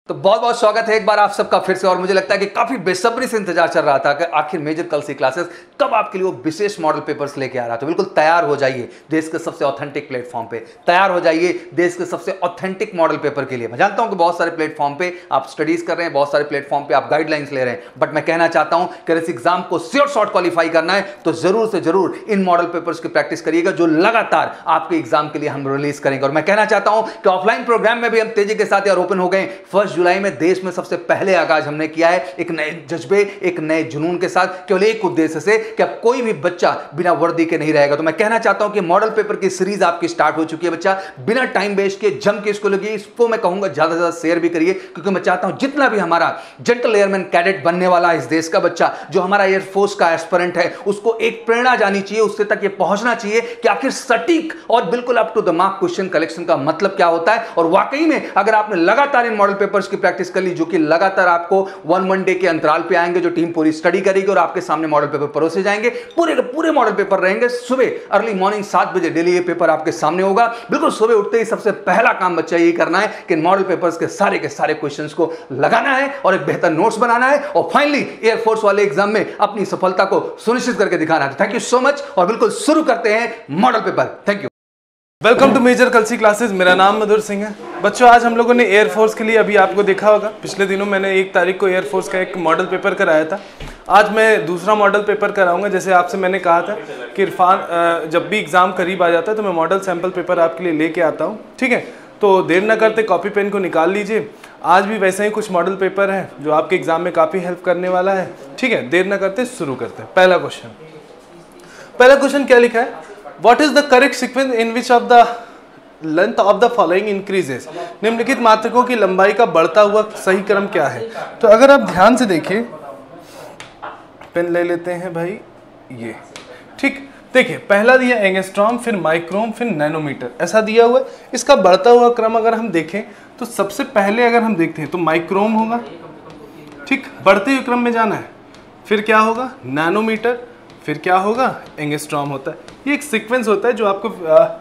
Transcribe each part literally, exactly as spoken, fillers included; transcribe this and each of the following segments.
तो बहुत बहुत स्वागत है एक बार आप सबका फिर से। और मुझे लगता है कि काफी बेसब्री से इंतजार चल रहा था कि आखिर मेजर कल सी क्लासेस कब आपके लिए वो विशेष मॉडल पेपर्स लेके आ रहा था। बिल्कुल तैयार हो जाइए देश के सबसे ऑथेंटिक प्लेटफॉर्म पे, तैयार हो जाइए देश के सबसे ऑथेंटिक मॉडल पेपर के लिए। मैं जानता हूं कि बहुत सारे प्लेटफॉर्म पे आप स्टडीज कर रहे हैं, बहुत सारे प्लेटफॉर्म पे आप गाइडलाइंस ले रहे हैं, बट मैं कहना चाहता हूं कि इस एग्जाम को श्योर शॉर्ट क्वालिफाई करना है तो जरूर से जरूर इन मॉडल पेपर्स की प्रैक्टिस करिएगा जो लगातार आपके एग्जाम के लिए हम रिलीज करेंगे। और मैं कहना चाहता हूं कि ऑफलाइन प्रोग्राम में भी हम तेजी के साथ यार ओपन हो गए। फर्स्ट जुलाई में देश में सबसे पहले आगाज हमने किया है एक नए जज्बे, एक नए जुनून के साथ, केवल एक उद्देश्य से कि अब कोई भी बच्चा बिना वर्दी के नहीं रहेगा। तो मैं कहना चाहता हूं कि मॉडल पेपर की सीरीज आपकी स्टार्ट हो चुकी है। बच्चा बिना टाइम वेस्ट के जम के इसको लगिए। इसको मैं कहूंगा ज्यादा से ज्यादा शेयर भी करिए, क्योंकि मैं चाहता हूं जितना भी हमारा जेंटल एयरमैन कैडेट बनने वाला इस देश का बच्चा, जो हमारा एयरफोर्स का एस्पिरेंट है, उसको एक प्रेरणा जानी चाहिए, उससे तक ये पहुंचना चाहिए कि आखिर सटीक और बिल्कुल up to the mark question collection का मतलब क्या होता है। और वाकई में अगर आपने लगातार इन मॉडल पेपर्स की प्रैक्टिस कर ली, जो कि लगातार आपको वन वन डे के अंतराल पे आएंगे, जो टीम पूरी स्टडी करेगी और आपके सामने मॉडल पेपर परोसे जाएंगे, पूरे के पूरे मॉडल पेपर रहेंगे। सुबह अर्ली मॉर्निंग सात बजे डेली ये पेपर आपके सामने होगा। बिल्कुल सुबह उठते ही सबसे पहला काम बच्चा यही करना है कि मॉडल पेपर्स के सारे के सारे क्वेश्चंस को लगाना है और एक बेहतर नोट्स बनाना है और फाइनली एयरफोर्स वाले एग्जाम में अपनी सफलता को सुनिश्चित करके दिखाना है। थैंक यू सो मच और बिल्कुल शुरू करते हैं model paper. Thank you. Welcome to Major Kalsi Classes. मेरा नाम मधुर सिंह है। बच्चों आज हम लोगों ने एयरफोर्स के लिए, अभी आपको देखा होगा पिछले दिनों मैंने एक तारीख को एयरफोर्स का एक मॉडल पेपर कराया था। आज मैं दूसरा मॉडल पेपर कराऊंगा। जैसे आपसे मैंने कहा था कि इरफान जब भी एग्ज़ाम करीब आ जाता है तो मैं मॉडल सैम्पल पेपर आपके लिए लेके आता हूँ, ठीक है। तो देर ना करते कॉपी पेन को निकाल लीजिए। आज भी वैसे ही कुछ मॉडल पेपर है जो आपके एग्ज़ाम में काफ़ी हेल्प करने वाला है, ठीक है। देर ना करते शुरू करते हैं। पहला क्वेश्चन पहला क्वेश्चन क्या लिखा है? What is the correct sequence in which of the length of the following increases? निम्नलिखित मात्रकों की लंबाई का बढ़ता हुआ सही क्रम क्या है? तो अगर आप ध्यान से देखिए, पेन ले लेते हैं भाई, ये ठीक। देखिए पहला दिया एंगस्ट्रॉम, फिर माइक्रोम, फिर नैनोमीटर, ऐसा दिया हुआ है। इसका बढ़ता हुआ क्रम अगर हम देखें तो सबसे पहले अगर हम देखते हैं तो माइक्रोम होगा, ठीक, बढ़ते हुए क्रम में जाना है। फिर क्या होगा? नैनोमीटर, फिर क्या होगा? एंगस्ट्रॉम होता है। ये एक सीक्वेंस होता है जो आपको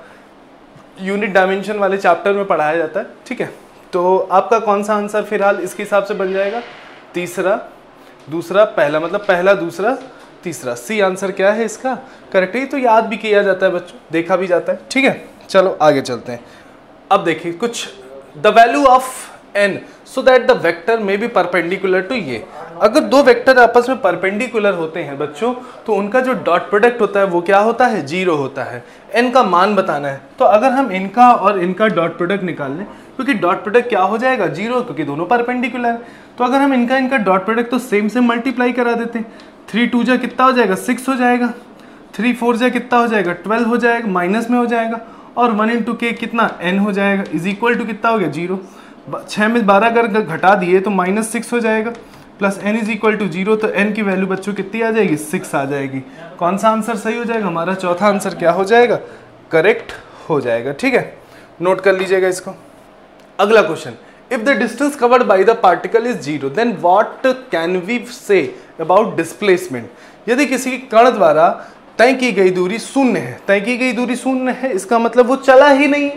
यूनिट डायमेंशन वाले चैप्टर में पढ़ाया जाता है, ठीक है। तो आपका कौन सा आंसर फिलहाल इसके हिसाब से बन जाएगा? तीसरा, दूसरा, पहला, मतलब पहला, दूसरा, तीसरा। सी आंसर क्या है इसका? करेक्ट है। तो याद भी किया जाता है बच्चों, देखा भी जाता है, ठीक है। चलो आगे चलते हैं। अब देखिए कुछ, the value of n so that the vector may be perpendicular to ये। अगर दो वेक्टर आपस में परपेंडिकुलर होते हैं बच्चों तो उनका जो डॉट प्रोडक्ट होता है वो क्या होता है? जीरो होता है। एन का मान बताना है तो अगर हम इनका और इनका डॉट प्रोडक्ट निकाल लें, क्योंकि डॉट प्रोडक्ट क्या हो जाएगा? जीरो, क्योंकि दोनों परपेंडिकुलर है। तो अगर हम इनका इनका डॉट प्रोडक्ट तो सेम से मल्टीप्लाई करा देते हैं। थ्री टू जा कितना हो जाएगा? सिक्स हो जाएगा। थ्री फोर जा कितना हो जाएगा? ट्वेल्व हो जाएगा, माइनस में हो जाएगा। और वन इंटू के कितना? एन हो जाएगा, इज इक्वल टू कितना हो गया? जीरो। छः में बारह अगर घटा दिए तो माइनस सिक्स हो जाएगा, plus n is equal to zero. तो एन की वैल्यू बच्चों कितनी आ जाएगी? सिक्स आ जाएगी। कौन सा आंसर सही हो जाएगा? हमारा चौथा आंसर क्या हो जाएगा? करेक्ट हो जाएगा, ठीक है। नोट कर लीजिएगा इसको। अगला question, if the distance covered by the particle is zero then what can we say about displacement? यदि किसी कण द्वारा तय की गई दूरी शून्य है, तय की गई दूरी शून्य है, इसका मतलब वो चला ही नहीं।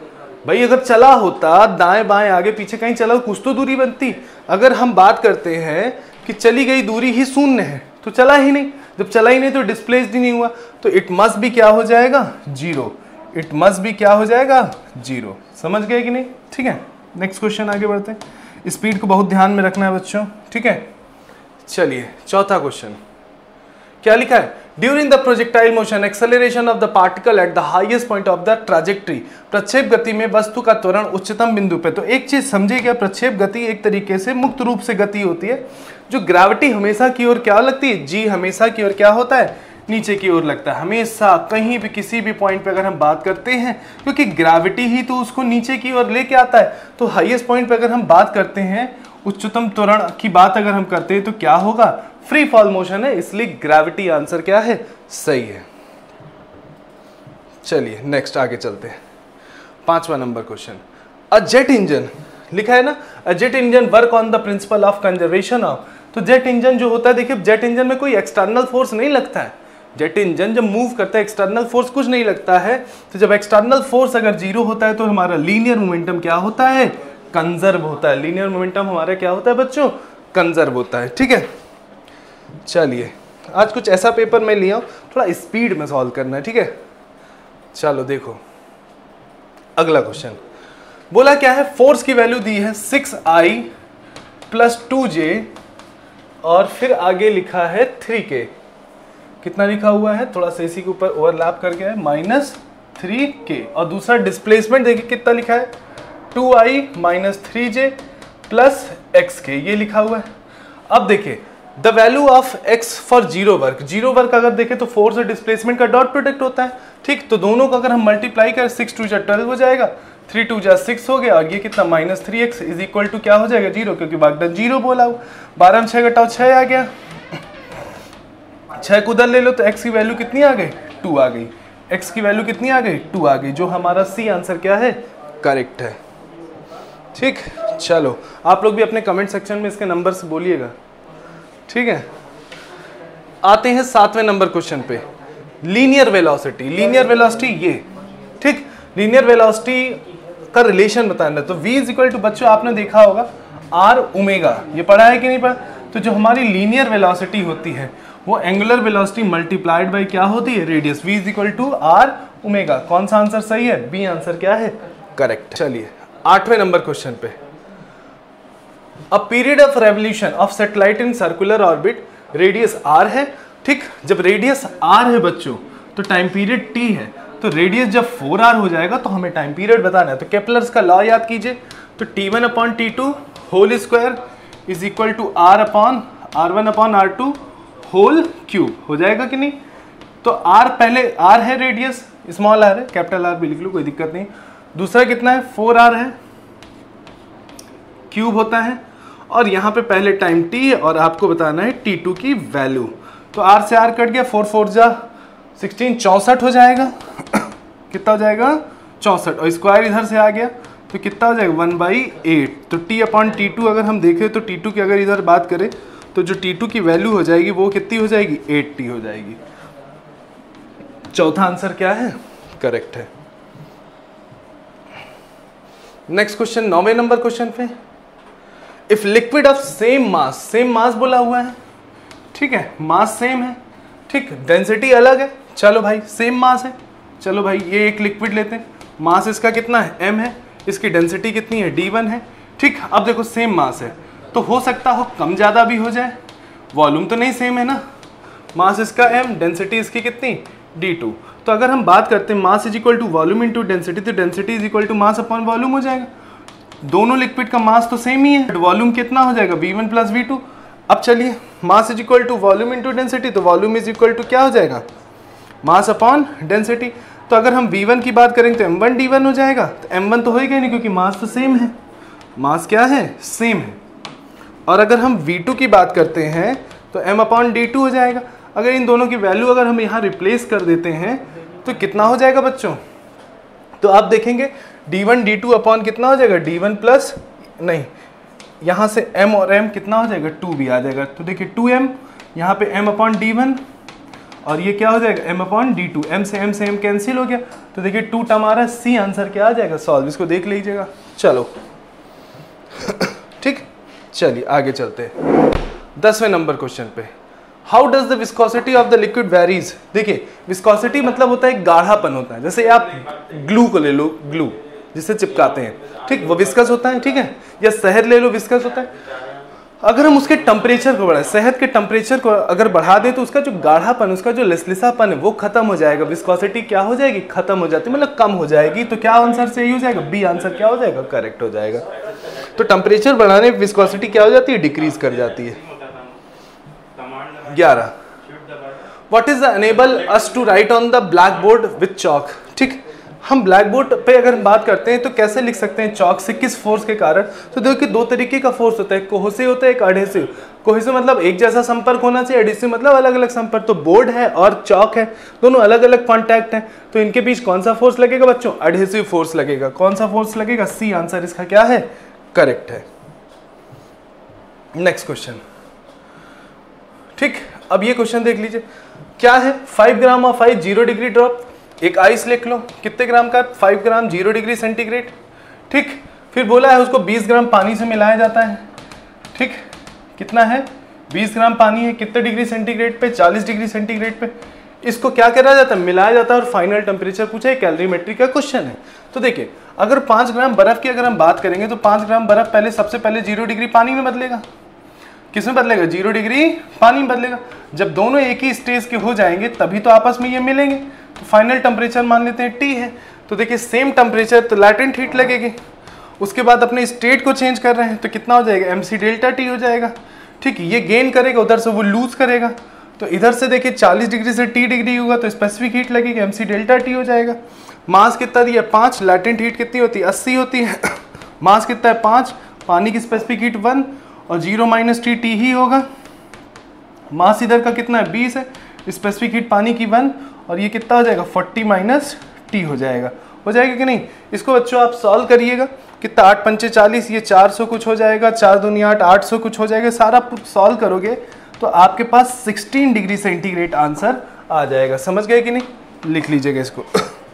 भाई अगर चला होता, दाएं बाएं आगे पीछे कहीं चला, कुछ तो दूरी बनती। अगर हम बात करते हैं कि चली गई दूरी ही शून्य है तो चला ही नहीं। जब चला ही नहीं तो डिस्प्लेस्ड ही नहीं हुआ, तो इट मस्ट भी क्या हो जाएगा? जीरो। इट मस्ट भी क्या हो जाएगा? जीरो। समझ गए कि नहीं? ठीक है। नेक्स्ट क्वेश्चन आगे बढ़ते हैं। स्पीड को बहुत ध्यान में रखना है बच्चों, ठीक है। चलिए चौथा क्वेश्चन क्या लिखा है? During the projectile motion acceleration of the particle at the highest point of the trajectory. प्रक्षेप गति में वस्तु का त्वरण उच्चतम बिंदु पे। तो एक चीज समझिए क्या, प्रक्षेप गति एक तरीके से मुक्त रूप से गति होती है। जो ग्रेविटी हमेशा की ओर क्या लगती है? जी हमेशा की ओर क्या होता है? नीचे की ओर लगता है। हमेशा कहीं भी किसी भी पॉइंट पे अगर हम बात करते हैं, क्योंकि ग्रेविटी ही तो उसको नीचे की ओर लेके आता है। तो हाईएस्ट पॉइंट पे अगर हम बात करते हैं, उच्चतम त्वरण की बात अगर हम करते हैं तो क्या होगा? फ्री फॉल मोशन है, इसलिए ग्रेविटी आंसर क्या है? सही है। चलिए नेक्स्ट आगे चलते हैं। पांचवा number question, a jet engine लिखा है ना, a jet engine work on the principle of conservation of. तो जेट इंजन जो होता है, देखिए जेट इंजन में कोई एक्सटर्नल फोर्स नहीं लगता है। जेट इंजन जब मूव करता है एक्सटर्नल फोर्स कुछ नहीं लगता है। तो जब एक्सटर्नल फोर्स अगर जीरो होता है तो हमारा लीनियर मोमेंटम क्या होता है? कंजर्व होता है। लीनियर मोमेंटम हमारा क्या होता है बच्चों? कंजर्व होता है। ठीक है, चलिए आज कुछ ऐसा पेपर मैं लिया हूँ, थोड़ा स्पीड में सॉल्व करना है। ठीक है, चलो देखो अगला क्वेश्चन। बोला क्या है, फोर्स की वैल्यू दी है six i plus two j और फिर आगे लिखा है थ्री के। कितना लिखा हुआ है, थोड़ा सा इसी के ऊपर ओवरलैप करके है, माइनस थ्री के। और दूसरा डिस्प्लेसमेंट देखिए कितना लिखा है, two i minus three j plus x के, ये लिखा हुआ है। अब देखिए the value of x for zero work, zero work अगर देखें तो फोर्स और डिस्प्लेसमेंट का डॉट प्रोडक्ट होता है। ठीक, तो दोनों का अगर हम मल्टीप्लाई करें, सिक्स टू जा ट्वेल्व हो जाएगा, थ्री टू जा सिक्स हो गया, और ये कितना minus three x is equal to क्या हो जाएगा, जीरो, क्योंकि बागडन जीरो बोला हो। बारह में छः घटाओ छः आ गया, छः को उधर ले लो तो एक्स की वैल्यू कितनी आ गई, टू आ गई। एक्स की वैल्यू कितनी आ गई, टू आ गई, जो हमारा सी आंसर क्या है, करेक्ट है। ठीक, चलो आप लोग भी अपने कमेंट सेक्शन में इसके नंबर से बोलिएगा। ठीक है, आते हैं सातवें नंबर क्वेश्चन पे, लीनियर वेलोसिटी। लीनियर वेलोसिटी ये, ठीक, लीनियर वेलोसिटी का रिलेशन बताना। तो v इज इक्वल टू, बच्चों आपने देखा होगा r ओमेगा, ये पढ़ा है कि नहीं पढ़ा? तो जो हमारी लीनियर वेलोसिटी होती है वो एंगुलर वेलोसिटी मल्टीप्लाइड बाय क्या होती है, radius. v is equal to r omega. कौन सा आंसर सही है, बी आंसर क्या है, करेक्ट। चलिए आठवें नंबर क्वेश्चन पे, a period of revolution of satellite in circular orbit, radius r है। ठीक, जब रेडियस r है बच्चों तो टाइम पीरियड t है, तो रेडियस जब फोर आर हो जाएगा तो हमें टाइम पीरियड बताना है। तो केपलर्स का लॉ याद कीजिए, तो t one upon t two whole square is equal to r upon r one upon r two whole cube हो जाएगा कि नहीं। तो r पहले r है रेडियस, स्मॉल r है, कैपिटल R भी लिख लो कोई दिक्कत नहीं। दूसरा कितना है, फोर आर है, क्यूब होता है, और यहाँ पे पहले टाइम t है और आपको बताना है टी टू की वैल्यू। तो r से r कट गया, फोर फोर जा सिक्सटीन, चौंसठ हो जाएगा। कितना हो जाएगा, चौंसठ, और स्क्वायर इधर से आ गया तो कितना हो जाएगा, वन बाई एट। तो t अपॉन टी टू अगर हम देखें तो टी टू की अगर इधर बात करें तो जो टी टू की वैल्यू हो जाएगी वो कितनी हो जाएगी, एट टी हो जाएगी। चौथा आंसर क्या है, करेक्ट है। नेक्स्ट क्वेश्चन, नौवें नंबर क्वेश्चन पे, if liquid of same mass, same mass बोला हुआ है, ठीक है, मास सेम है, ठीक, डेंसिटी अलग है। चलो भाई सेम मास है, चलो भाई ये एक लिक्विड लेते हैं, मास इसका कितना है, m है, इसकी डेंसिटी कितनी है, डी वन है। ठीक, अब देखो सेम मास है तो हो सकता हो कम ज़्यादा भी हो जाए, वॉल्यूम तो नहीं सेम है ना, मास इसका m, डेंसिटी इसकी कितनी, डी टू। तो अगर हम बात करते हैं mass is equal to volume into density, तो density is equal to mass upon volume हो जाएगा। दोनों लिक्विड का मास तो सेम ही है, वॉल्यूम कितना हो जाएगा, v one plus v two. अब चलिए mass is equal to volume into density, तो वॉल्यूम इज इक्वल टू क्या हो जाएगा, मास अपॉन डेंसिटी। तो अगर हम वी वन की बात करेंगे तो एम वन डी वन हो जाएगा, तो एम वन तो होएगा नहीं क्योंकि मास तो सेम है, मास क्या है, सेम है। और अगर हम वी टू की बात करते हैं तो m अपॉन डी टू हो जाएगा। अगर इन दोनों की वैल्यू अगर हम यहाँ रिप्लेस कर देते हैं तो कितना हो जाएगा बच्चों, तो आप देखेंगे d one d two upon कितना हो जाएगा, डी वन प्लस, नहीं यहाँ से m और m कितना हो जाएगा, टू भी आ जाएगा। तो देखिए टू एम, यहाँ पे m अपॉन डी वन, और ये क्या हो जाएगा, m upon d two, m से m से m कैंसिल हो गया। तो देखिए टू टर्म आ रहा है, सी आंसर क्या आ जाएगा, सॉल्व। इसको देख लीजिएगा। चलो ठीक, चलिए आगे चलते हैं दसवें नंबर क्वेश्चन पे, how does the viscosity of the liquid varies. देखिए विस्कोसिटी मतलब होता है गाढ़ापन होता है, जैसे आप ग्लू को ले लो, ग्लू जिससे चिपकाते हैं, ठीक, वो विस्कस होता है, ठीक है, या शहद ले लो, विस्कस होता है। अगर हम उसके टेम्परेचर को बढ़ाएं, शहद के टेम्परेचर को अगर बढ़ा दें तो उसका जो गाढ़ापन, उसका जो लसलिसापन है वो खत्म हो जाएगा, विस्कोसिटी क्या हो जाएगी, खत्म हो जाती है, मतलब कम हो जाएगी। तो क्या आंसर सही हो जाएगा, बी आंसर क्या हो जाएगा, करेक्ट हो जाएगा। तो टेम्परेचर बढ़ाने पर विस्कोसिटी क्या हो जाती है, डिक्रीज कर जाती है। ग्यारह, what is the enable us to write on the blackboard with chalk. ठीक, हम ब्लैक बोर्ड पे अगर हम बात करते हैं तो कैसे लिख सकते हैं चॉक से, किस फोर्स के कारण। तो देखिए दो तरीके का फोर्स होता है, कोहेसिव होता है, एक एडहेसिव। कोहेसिव मतलब एक जैसा संपर्क होना चाहिए, एडहेसिव मतलब अलग अलग संपर्क। तो बोर्ड है और चॉक है, दोनों अलग अलग कॉन्टैक्ट है, तो इनके बीच कौन सा फोर्स लगेगा बच्चों, एडहेसिव फोर्स लगेगा। कौन सा फोर्स लगेगा, सी आंसर इसका क्या है, करेक्ट है। नेक्स्ट क्वेश्चन, ठीक, अब ये क्वेश्चन देख लीजिए, क्या है, five gram of ice zero degree drop. एक आइस लिख लो, कितने ग्राम का, five gram zero degree centigrade. ठीक, फिर बोला है उसको बीस ग्राम पानी से मिलाया जाता है, ठीक, कितना है, बीस ग्राम पानी है, कितने डिग्री सेंटीग्रेड पे, चालीस डिग्री सेंटीग्रेड पे। इसको क्या करा जाता है, मिलाया जाता है और फाइनल टेम्परेचर पूछा है, कैलोरीमेट्री का क्वेश्चन है। तो देखिए अगर पाँच ग्राम बर्फ की अगर हम बात करेंगे तो पाँच ग्राम बर्फ पहले सबसे पहले जीरो डिग्री पानी में बदलेगा, किसमें बदलेगा, जीरो डिग्री पानी में बदलेगा। जब दोनों एक ही स्टेज के हो जाएंगे तभी तो आपस में ये मिलेंगे, तो फाइनल टेम्परेचर मान लेते हैं टी है। तो देखिए सेम टेम्परेचर तो लैटेंट हीट लगेगी, उसके बाद अपने स्टेट को चेंज कर रहे हैं तो कितना हो जाएगा, एम सी डेल्टा टी हो जाएगा, ठीक। ये गेन करेगा, उधर से वो लूज करेगा, तो इधर से देखिए चालीस डिग्री से टी डिग्री होगा तो स्पेसिफिक हीट लगेगी, एम सी डेल्टा टी हो जाएगा। मास कितना दिया, पाँच, लैटेंट हीट कितनी होती है, अस्सी होती है। मास कितना है, पाँच, पानी की स्पेसिफिक हीट वन, और जीरो माइनस टी टी ही होगा। मास इधर का कितना है, बीस है, स्पेसिफिक हीट पानी की वन, और ये कितना हो जाएगा, फोर्टी माइनस टी हो जाएगा। हो जाएगा कि नहीं। इसको बच्चों आप सॉल्व करिएगा, कितना, आठ पंचे चालीस, ये चार सौ कुछ हो जाएगा, चार दूनी आठ, आठ सौ कुछ हो जाएगा। सारा सॉल्व करोगे तो आपके पास सोलह डिग्री सेंटीग्रेड आंसर आ जाएगा। समझ गए कि नहीं, लिख लीजिएगा इसको।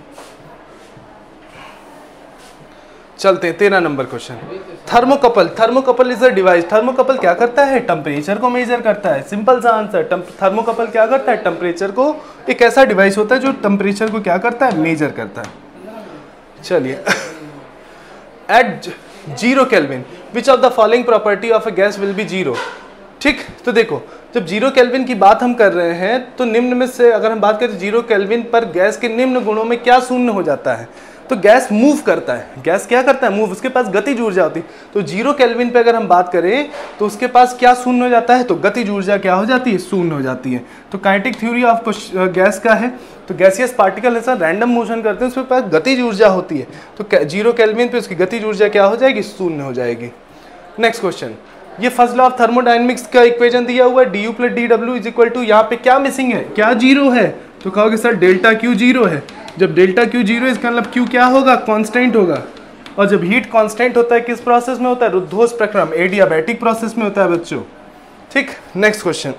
चलते हैं तेरह नंबर question. Thermocouple, thermocouple is a device. Thermocouple क्या करता है, टेम्परेचर को मेजर करता है। सिंपल सा आंसर, थर्मोकपल क्या करता है, टेम्परेचर को, एक ऐसा डिवाइस होता है जो टेम्परेचर को क्या करता है, मेजर करता है। चलिए, at zero kelvin which of the following property of a gas will be zero. ठीक, तो देखो जब जीरो केल्विन की बात हम कर रहे हैं तो निम्न में से अगर हम बात करें जीरो केल्विन पर गैस के निम्न गुणों में क्या शून्य हो जाता है, तो गैस मूव करता है। गैस क्या करता है, मूव, उसके पास गतिज ऊर्जा होती है। तो जीरो केल्विन पे अगर हम बात करें तो उसके पास क्या शून्य हो जाता है, तो गतिज ऊर्जा क्या हो जाती है, शून्य हो जाती है। तो काइनेटिक थ्योरी ऑफ गैस का है, तो गैसियस पार्टिकल ऐसा रैंडम मोशन करते हैं, उसके पास गतिज ऊर्जा होती है, तो जीरो केल्विन पे उसकी गतिज ऊर्जा क्या हो जाएगी, शून्य हो जाएगी। नेक्स्ट क्वेश्चन, ये फर्स्ट लॉ ऑफ थर्मोडायनेमिक्स का इक्वेशन दिया हुआ है, डी यू प्लस डी डब्ल्यू इज इक्वल टू, यहाँ पे क्या मिसिंग है, क्या जीरो है, तो कहोगे सर डेल्टा क्यू जीरो है। जब डेल्टा क्यू जीरो है इसका मतलब क्यू क्या होगा, कांस्टेंट होगा। और जब हीट कांस्टेंट होता है किस प्रोसेस में होता है, रुद्धोष प्रक्रम, एडियाबैटिक प्रोसेस में होता है बच्चों। ठीक, नेक्स्ट क्वेश्चन।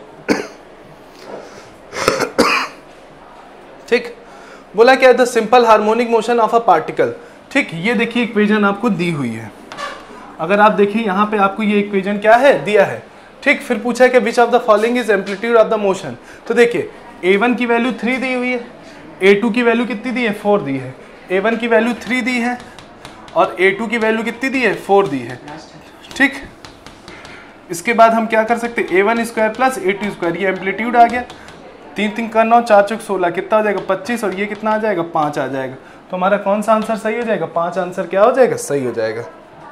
ठीक, बोला क्या है, the simple harmonic motion of a particle. ठीक, ये देखिए इक्वेशन आपको दी हुई है, अगर आप देखिए यहाँ पे आपको ये इक्वेशन क्या है, दिया है। ठीक, फिर पूछा है कि which of the following is amplitude of the motion. तो देखिए ए वन की वैल्यू थ्री दी हुई है, ए टू की वैल्यू कितनी दी है, फोर दी है, ए वन की वैल्यू थ्री दी है और ए टू की वैल्यू कितनी दी है, फोर दी है। ठीक, इसके बाद हम क्या कर सकते हैं, a one square plus a two square, ये एम्पलीट्यूड आ गया, तीन तीन का नौ, चार चौक सोलह, कितना हो जाएगा, पच्चीस, और ये कितना आ जाएगा, पाँच आ जाएगा। तो हमारा कौन सा आंसर सही हो जाएगा, पाँच आंसर क्या हो जाएगा, सही हो जाएगा।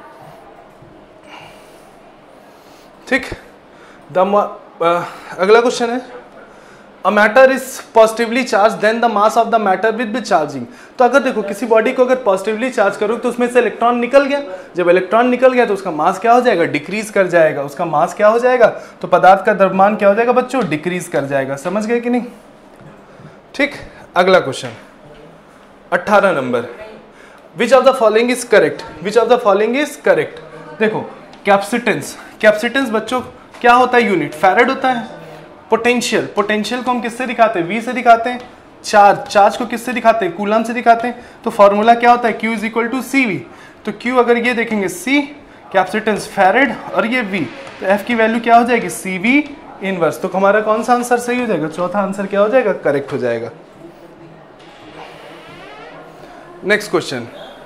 ठीक, द अगला क्वेश्चन है, a matter is positively charge then the mass of the matter with with charging. तो अगर देखो किसी बॉडी को अगर पॉजिटिवली चार्ज करो तो उसमें से इलेक्ट्रॉन निकल गया, जब इलेक्ट्रॉन निकल गया तो उसका मास क्या हो जाएगा, डिक्रीज कर जाएगा। उसका मास क्या हो जाएगा, तो पदार्थ का द्रव्यमान क्या हो जाएगा बच्चों, डिक्रीज कर जाएगा। समझ गए कि नहीं। ठीक, अगला क्वेश्चन अट्ठारह नंबर, which of the following is correct, which of the following is correct. देखो कैपेसिटेंस, कैपेसिटेंस बच्चों क्या होता है, यूनिट फैराड होता है। पोटेंशियल, पोटेंशियल को हम किससे दिखाते हैं, वी से दिखाते हैं। चार्ज, चार्ज को किससे दिखाते हैं, कूलम से दिखाते हैं। तो फॉर्मूला क्या होता है, Q is equal to c v. तो Q अगर ये देखेंगे C, कैपेसिटेंस फैराड, और ये V, तो F की वैल्यू क्या हो जाएगी, सी वी इनवर्स। तो हमारा कौन सा आंसर सही हो जाएगा, चौथा आंसर क्या हो जाएगा, करेक्ट हो जाएगा। Next question,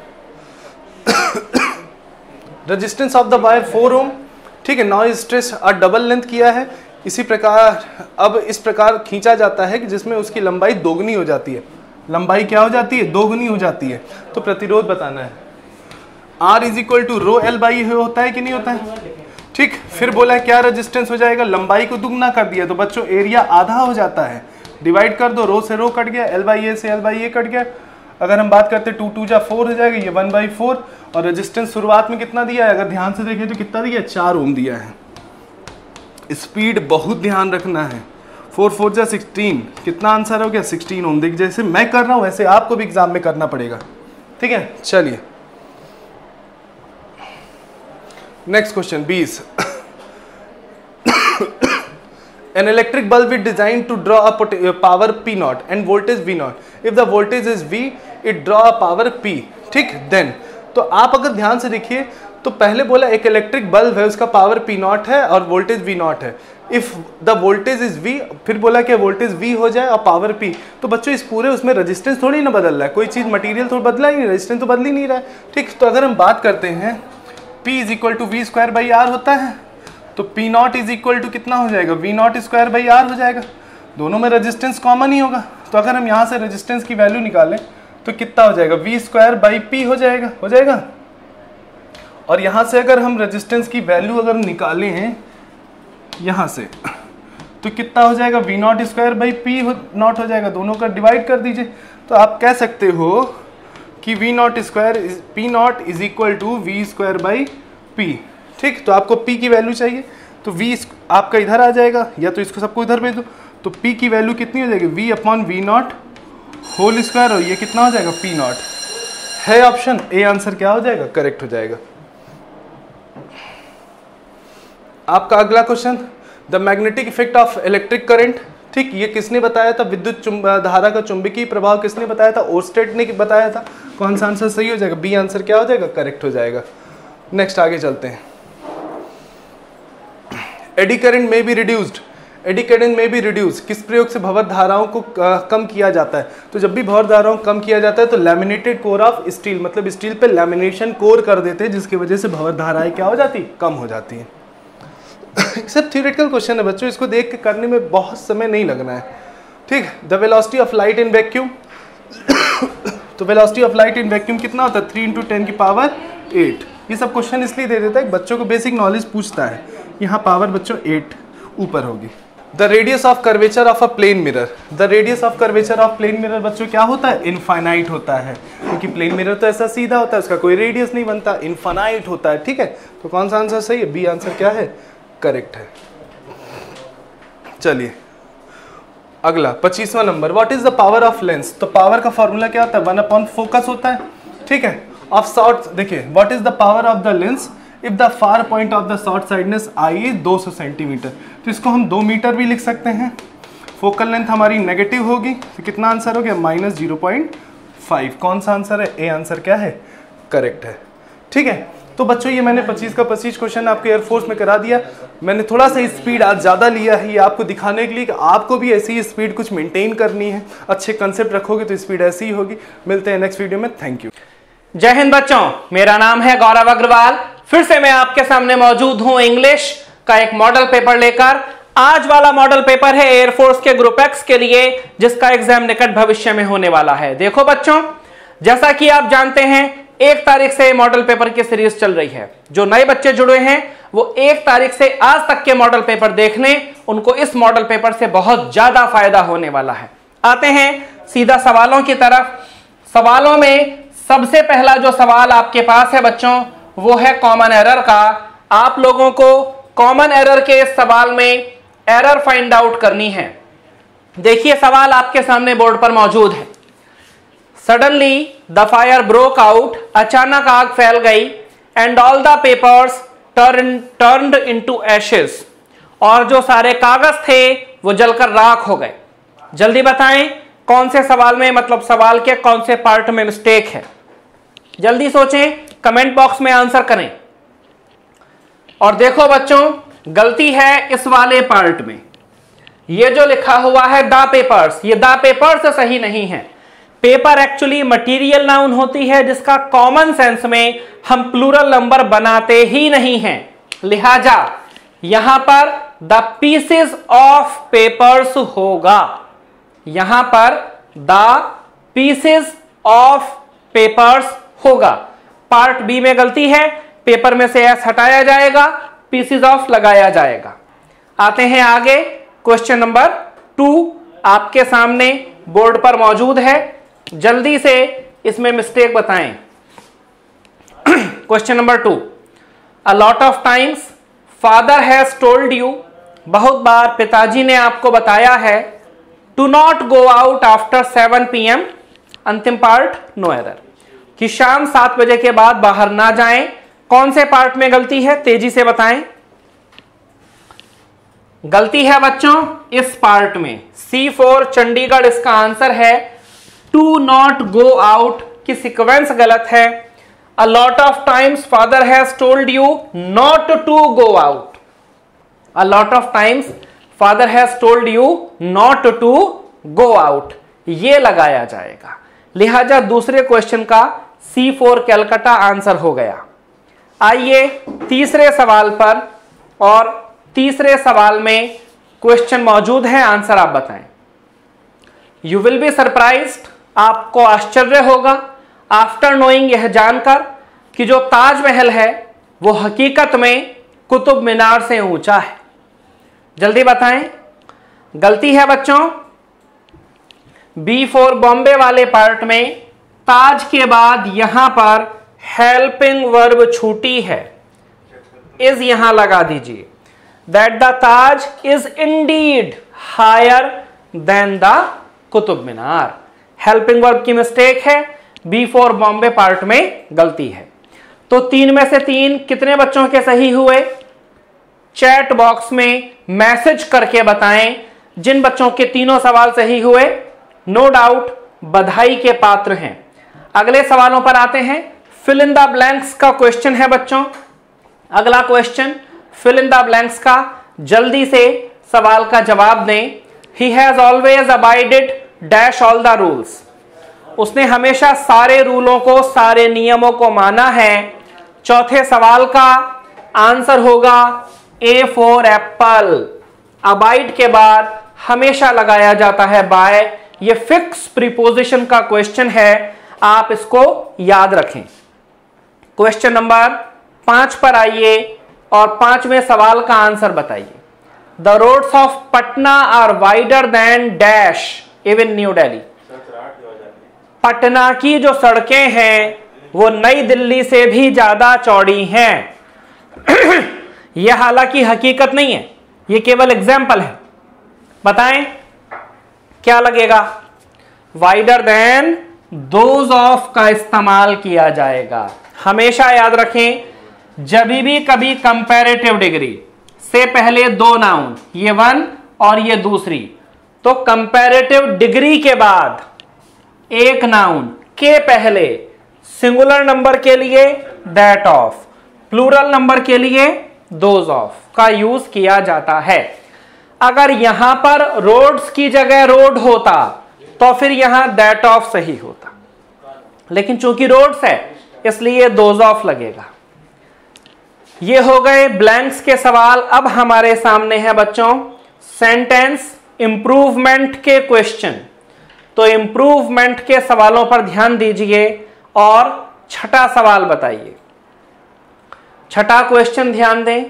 resistance of the wire four ohm. ठीक है, नॉइज स्ट्रेस और डबल लेंथ किया है। इसी प्रकार अब इस प्रकार खींचा जाता है कि जिसमें उसकी लंबाई दोगुनी हो जाती है। लंबाई क्या हो जाती है, दोगुनी हो जाती है। तो प्रतिरोध बताना है, R is equal to rho l by होता है कि नहीं होता है। ठीक, फिर बोला क्या रेजिस्टेंस हो जाएगा, लंबाई को दुगना कर दिया तो बच्चों एरिया आधा हो जाता है। डिवाइड कर दो, रो से रो कट गया, एल बाई ए से एल बाई ए कट गया। अगर हम बात करते टू टू जा फोर हो जाएगा, ये वन बाई फोर। और रेजिस्टेंस शुरुआत में कितना दिया है, अगर ध्यान से देखें तो कितना दिया है, चार ओम दिया है। स्पीड बहुत ध्यान रखना है, फोर फोर जा सिक्सटीन, कितना आंसर हो गया, सिक्सटीन ओम। देख जैसे मैं कर रहा हूं वैसे आपको भी एग्जाम में करना पड़ेगा। ठीक है, चलिए नेक्स्ट क्वेश्चन बीस। An electric bulb is designed to draw a power P naught and voltage V naught. If the voltage is V, it draw a power P. ठीक, then तो आप अगर ध्यान से देखिए तो पहले बोला एक इलेक्ट्रिक बल्ब है, उसका पावर पी नॉट है और वोल्टेज वी नॉट है। If the voltage is v, फिर बोला कि वोल्टेज वी हो जाए और पावर पी। तो बच्चों इस पूरे उसमें रेजिस्टेंस थोड़ी ना बदल रहा है, कोई चीज मटेरियल थोड़ा बदला ही नहीं, रेजिस्टेंस तो बदल ही नहीं रहा है। ठीक, तो अगर हम बात करते हैं P is equal to v square by r होता है, तो p not is equal to कितना हो जाएगा, v not square by r हो जाएगा। दोनों में रेजिस्टेंस कॉमन ही होगा, तो अगर हम यहाँ से रेजिस्टेंस की वैल्यू निकालें तो कितना हो जाएगा, वी स्क्वायर बाई पी हो जाएगा हो जाएगा और यहाँ से अगर हम रेजिस्टेंस की वैल्यू अगर निकालें हैं यहाँ से तो कितना हो जाएगा, v not square by p not हो जाएगा। दोनों का डिवाइड कर दीजिए, तो आप कह सकते हो कि v not square p not is equal to v square by p. ठीक, तो आपको p की वैल्यू चाहिए तो v आपका इधर आ जाएगा, या तो इसको सबको इधर भेज दो, तो p की वैल्यू कितनी हो जाएगी, v upon v not whole square, और ये कितना हो जाएगा, p नॉट है। ऑप्शन ए आंसर क्या हो जाएगा, करेक्ट हो जाएगा। आपका अगला question, the magnetic effect of electric current. ठीक, ये किसने बताया था, विद्युत धारा का चुंबकीय प्रभाव किसने बताया था, ओर्स्टेड ने बताया था। कौन सा आंसर सही हो जाएगा, बी आंसर क्या हो जाएगा, करेक्ट हो जाएगा। नेक्स्ट आगे चलते हैं। एडी करंट में बी रिड्यूस्ड, एडी करंट में बी रिड्यूस किस प्रयोग से भंवर धाराओं को आ, कम किया जाता है। तो जब भी भंवर धाराओं को कम किया जाता है तो लैमिनेटेड कोर ऑफ स्टील, मतलब स्टील पे लैमिनेशन कोर कर देते हैं, जिसकी वजह से भंवर धाराएं क्या हो जाती, कम हो जाती हैं। सब थ्योरेटिकल क्वेश्चन है बच्चों, इसको देख के करने में बहुत समय नहीं लगना है। ठीक, the velocity of light in vacuum, तो velocity of light in vacuum कितना होता है, थ्री इंटू टेन की पावर एट। ये सब क्वेश्चन इसलिए दे देता है बच्चों को बेसिक नॉलेज पूछता है। यहाँ पावर बच्चों एट ऊपर होगी। The radius of curvature of a plane mirror, the radius of curvature of plane mirror बच्चों क्या होता है, इनफाइनाइट होता है, क्योंकि प्लेन मिरर तो ऐसा सीधा होता है, उसका कोई रेडियस नहीं बनता, इनफाइनाइट होता है। ठीक है, तो कौन सा आंसर सही है, बी आंसर क्या है, करेक्ट है। चलिए अगला पच्चीसवां नंबर, what is the power of lens. तो पावर का फॉर्मूला क्या होता है, वन अपॉन फोकस होता है। ठीक है, ऑफ शॉर्ट देखिए, what is the power of the lens if the far point of the short sightedness eye is दो सौ सेंटीमीटर। तो इसको हम दो मीटर भी लिख सकते हैं। फोकल लेंथ हमारी नेगेटिव होगी, तो कितना आंसर हो गया, माइनस जीरो पॉइंट फाइव। कौन सा आंसर है, ए आंसर क्या है, करेक्ट है। ठीक है, तो बच्चों ये मैंने पच्चीस का पच्चीस क्वेश्चन आपके एयरफोर्स में करा दिया। मैंने थोड़ा सा स्पीड आज ज़्यादा लिया है, ये आपको दिखाने के लिए कि आपको भी ऐसी ही स्पीड कुछ मेंटेन करनी है। अच्छे कंसेप्ट रखोगे तो स्पीड ऐसी ही होगी। मिलते हैं नेक्स्ट वीडियो में, थैंक यू। जय हिंद बच्चों, मेरा नाम है गौरव अग्रवाल। फिर से मैं आपके सामने मौजूद हूं इंग्लिश का एक मॉडल पेपर लेकर। आज वाला मॉडल पेपर है एयरफोर्स के ग्रुप एक्स के लिए, जिसका एग्जाम निकट भविष्य में होने वाला है। देखो बच्चों, जैसा कि आप जानते हैं एक तारीख से मॉडल पेपर की सीरीज चल रही है। जो नए बच्चे जुड़े हैं वो एक तारीख से आज तक के मॉडल पेपर देख लें, उनको इस मॉडल पेपर से बहुत ज्यादा फायदा होने वाला है। आते हैं सीधा सवालों की तरफ। सवालों में सबसे पहला जो सवाल आपके पास है बच्चों, वो है कॉमन एरर का। आप लोगों को कॉमन एरर के इस सवाल में एरर फाइंड आउट करनी है। देखिए सवाल आपके सामने बोर्ड पर मौजूद है। Suddenly the fire broke out, अचानक आग फैल गई, and all the papers turn turned into ashes, और जो सारे कागज थे वो जलकर राख हो गए। जल्दी बताएं कौन से सवाल में, मतलब सवाल के कौन से पार्ट में मिस्टेक है। जल्दी सोचें, कमेंट बॉक्स में आंसर करें। और देखो बच्चों, गलती है इस वाले पार्ट में। ये जो लिखा हुआ है द पेपर्स, ये द पेपर्स सही नहीं है। पेपर एक्चुअली मटेरियल नाउन होती है, जिसका कॉमन सेंस में हम प्लूरल नंबर बनाते ही नहीं हैं। लिहाजा यहां पर द पीसेस ऑफ पेपर्स होगा। यहां पर द पीसेस ऑफ पेपर्स होगा। पार्ट बी में गलती है, पेपर में से एस हटाया जाएगा, पीसेस ऑफ लगाया जाएगा। आते हैं आगे, क्वेश्चन नंबर टू आपके सामने बोर्ड पर मौजूद है। जल्दी से इसमें मिस्टेक बताएं। Question number two, a lot of times father has told you, बहुत बार पिताजी ने आपको बताया है, to not go out after seven P M, अंतिम पार्ट नो एरर, कि शाम सात बजे के बाद बाहर ना जाएं। कौन से पार्ट में गलती है, तेजी से बताएं। गलती है बच्चों इस पार्ट में, सी फोर चंडीगढ़ इसका आंसर है। टू नॉट गो आउट की सीक्वेंस गलत है। A lot of times father has told you not to go out. A lot of times father has told you not to go out. ये लगाया जाएगा। लिहाजा दूसरे क्वेश्चन का सी फोर कैलकाटा आंसर हो गया। आइए तीसरे सवाल पर, और तीसरे सवाल में क्वेश्चन मौजूद है, आंसर आप बताएं। यू विल बी सरप्राइज्ड, आपको आश्चर्य होगा आफ्टर नोइंग, यह जानकर कि जो ताजमहल है वो हकीकत में कुतुब मीनार से ऊंचा है। जल्दी बताएं। गलती है बच्चों। बी फोर बॉम्बे वाले पार्ट में ताज के बाद यहां पर हेल्पिंग वर्ब छूटी है, इज यहां लगा दीजिए। That the Taj is indeed higher than the Qutub Minar. Helping verb की मिस्टेक है, बी फोर बॉम्बे पार्ट में गलती है। तो तीन में से तीन कितने बच्चों के सही हुए? चैट बॉक्स में मैसेज करके बताएं। जिन बच्चों के तीनों सवाल सही हुए नो डाउट बधाई के पात्र हैं। अगले सवालों पर आते हैं। फिल इन द ब्लैंक्स का क्वेश्चन है बच्चों। अगला question fill in the blanks का, जल्दी से सवाल का जवाब दें। He has always abided dash all the rules. उसने हमेशा सारे रूलों को, सारे नियमों को माना है। चौथे सवाल का आंसर होगा ए फॉर एप्पल। अबाइड के बाद हमेशा लगाया जाता है बाय। ये फिक्स प्रीपोजिशन का क्वेश्चन है, आप इसको याद रखें। क्वेश्चन नंबर पांच पर आइए और पांचवें सवाल का आंसर बताइए। The roads of Patna are wider than dash even New Delhi. Patna की जो सड़कें हैं वो नई दिल्ली से भी ज्यादा चौड़ी हैं। यह हालांकि हकीकत नहीं है, यह केवल एग्जाम्पल है। बताएं क्या लगेगा? वाइडर देन दोज ऑफ का इस्तेमाल किया जाएगा। हमेशा याद रखें, जब भी कभी कंपैरेटिव डिग्री से पहले दो नाउन, ये वन और ये दूसरी, तो कंपैरेटिव डिग्री के बाद एक नाउन के पहले सिंगुलर नंबर के लिए दैट ऑफ, प्लूरल नंबर के लिए दोज ऑफ का यूज किया जाता है। अगर यहां पर रोड्स की जगह रोड होता तो फिर यहां दैट ऑफ सही होता, लेकिन चूंकि रोड्स है इसलिए दोज ऑफ लगेगा। ये हो गए ब्लैंक्स के सवाल। अब हमारे सामने है बच्चों सेंटेंस इंप्रूवमेंट के क्वेश्चन। तो इंप्रूवमेंट के सवालों पर ध्यान दीजिए और छठा सवाल बताइए। छठा क्वेश्चन ध्यान दें।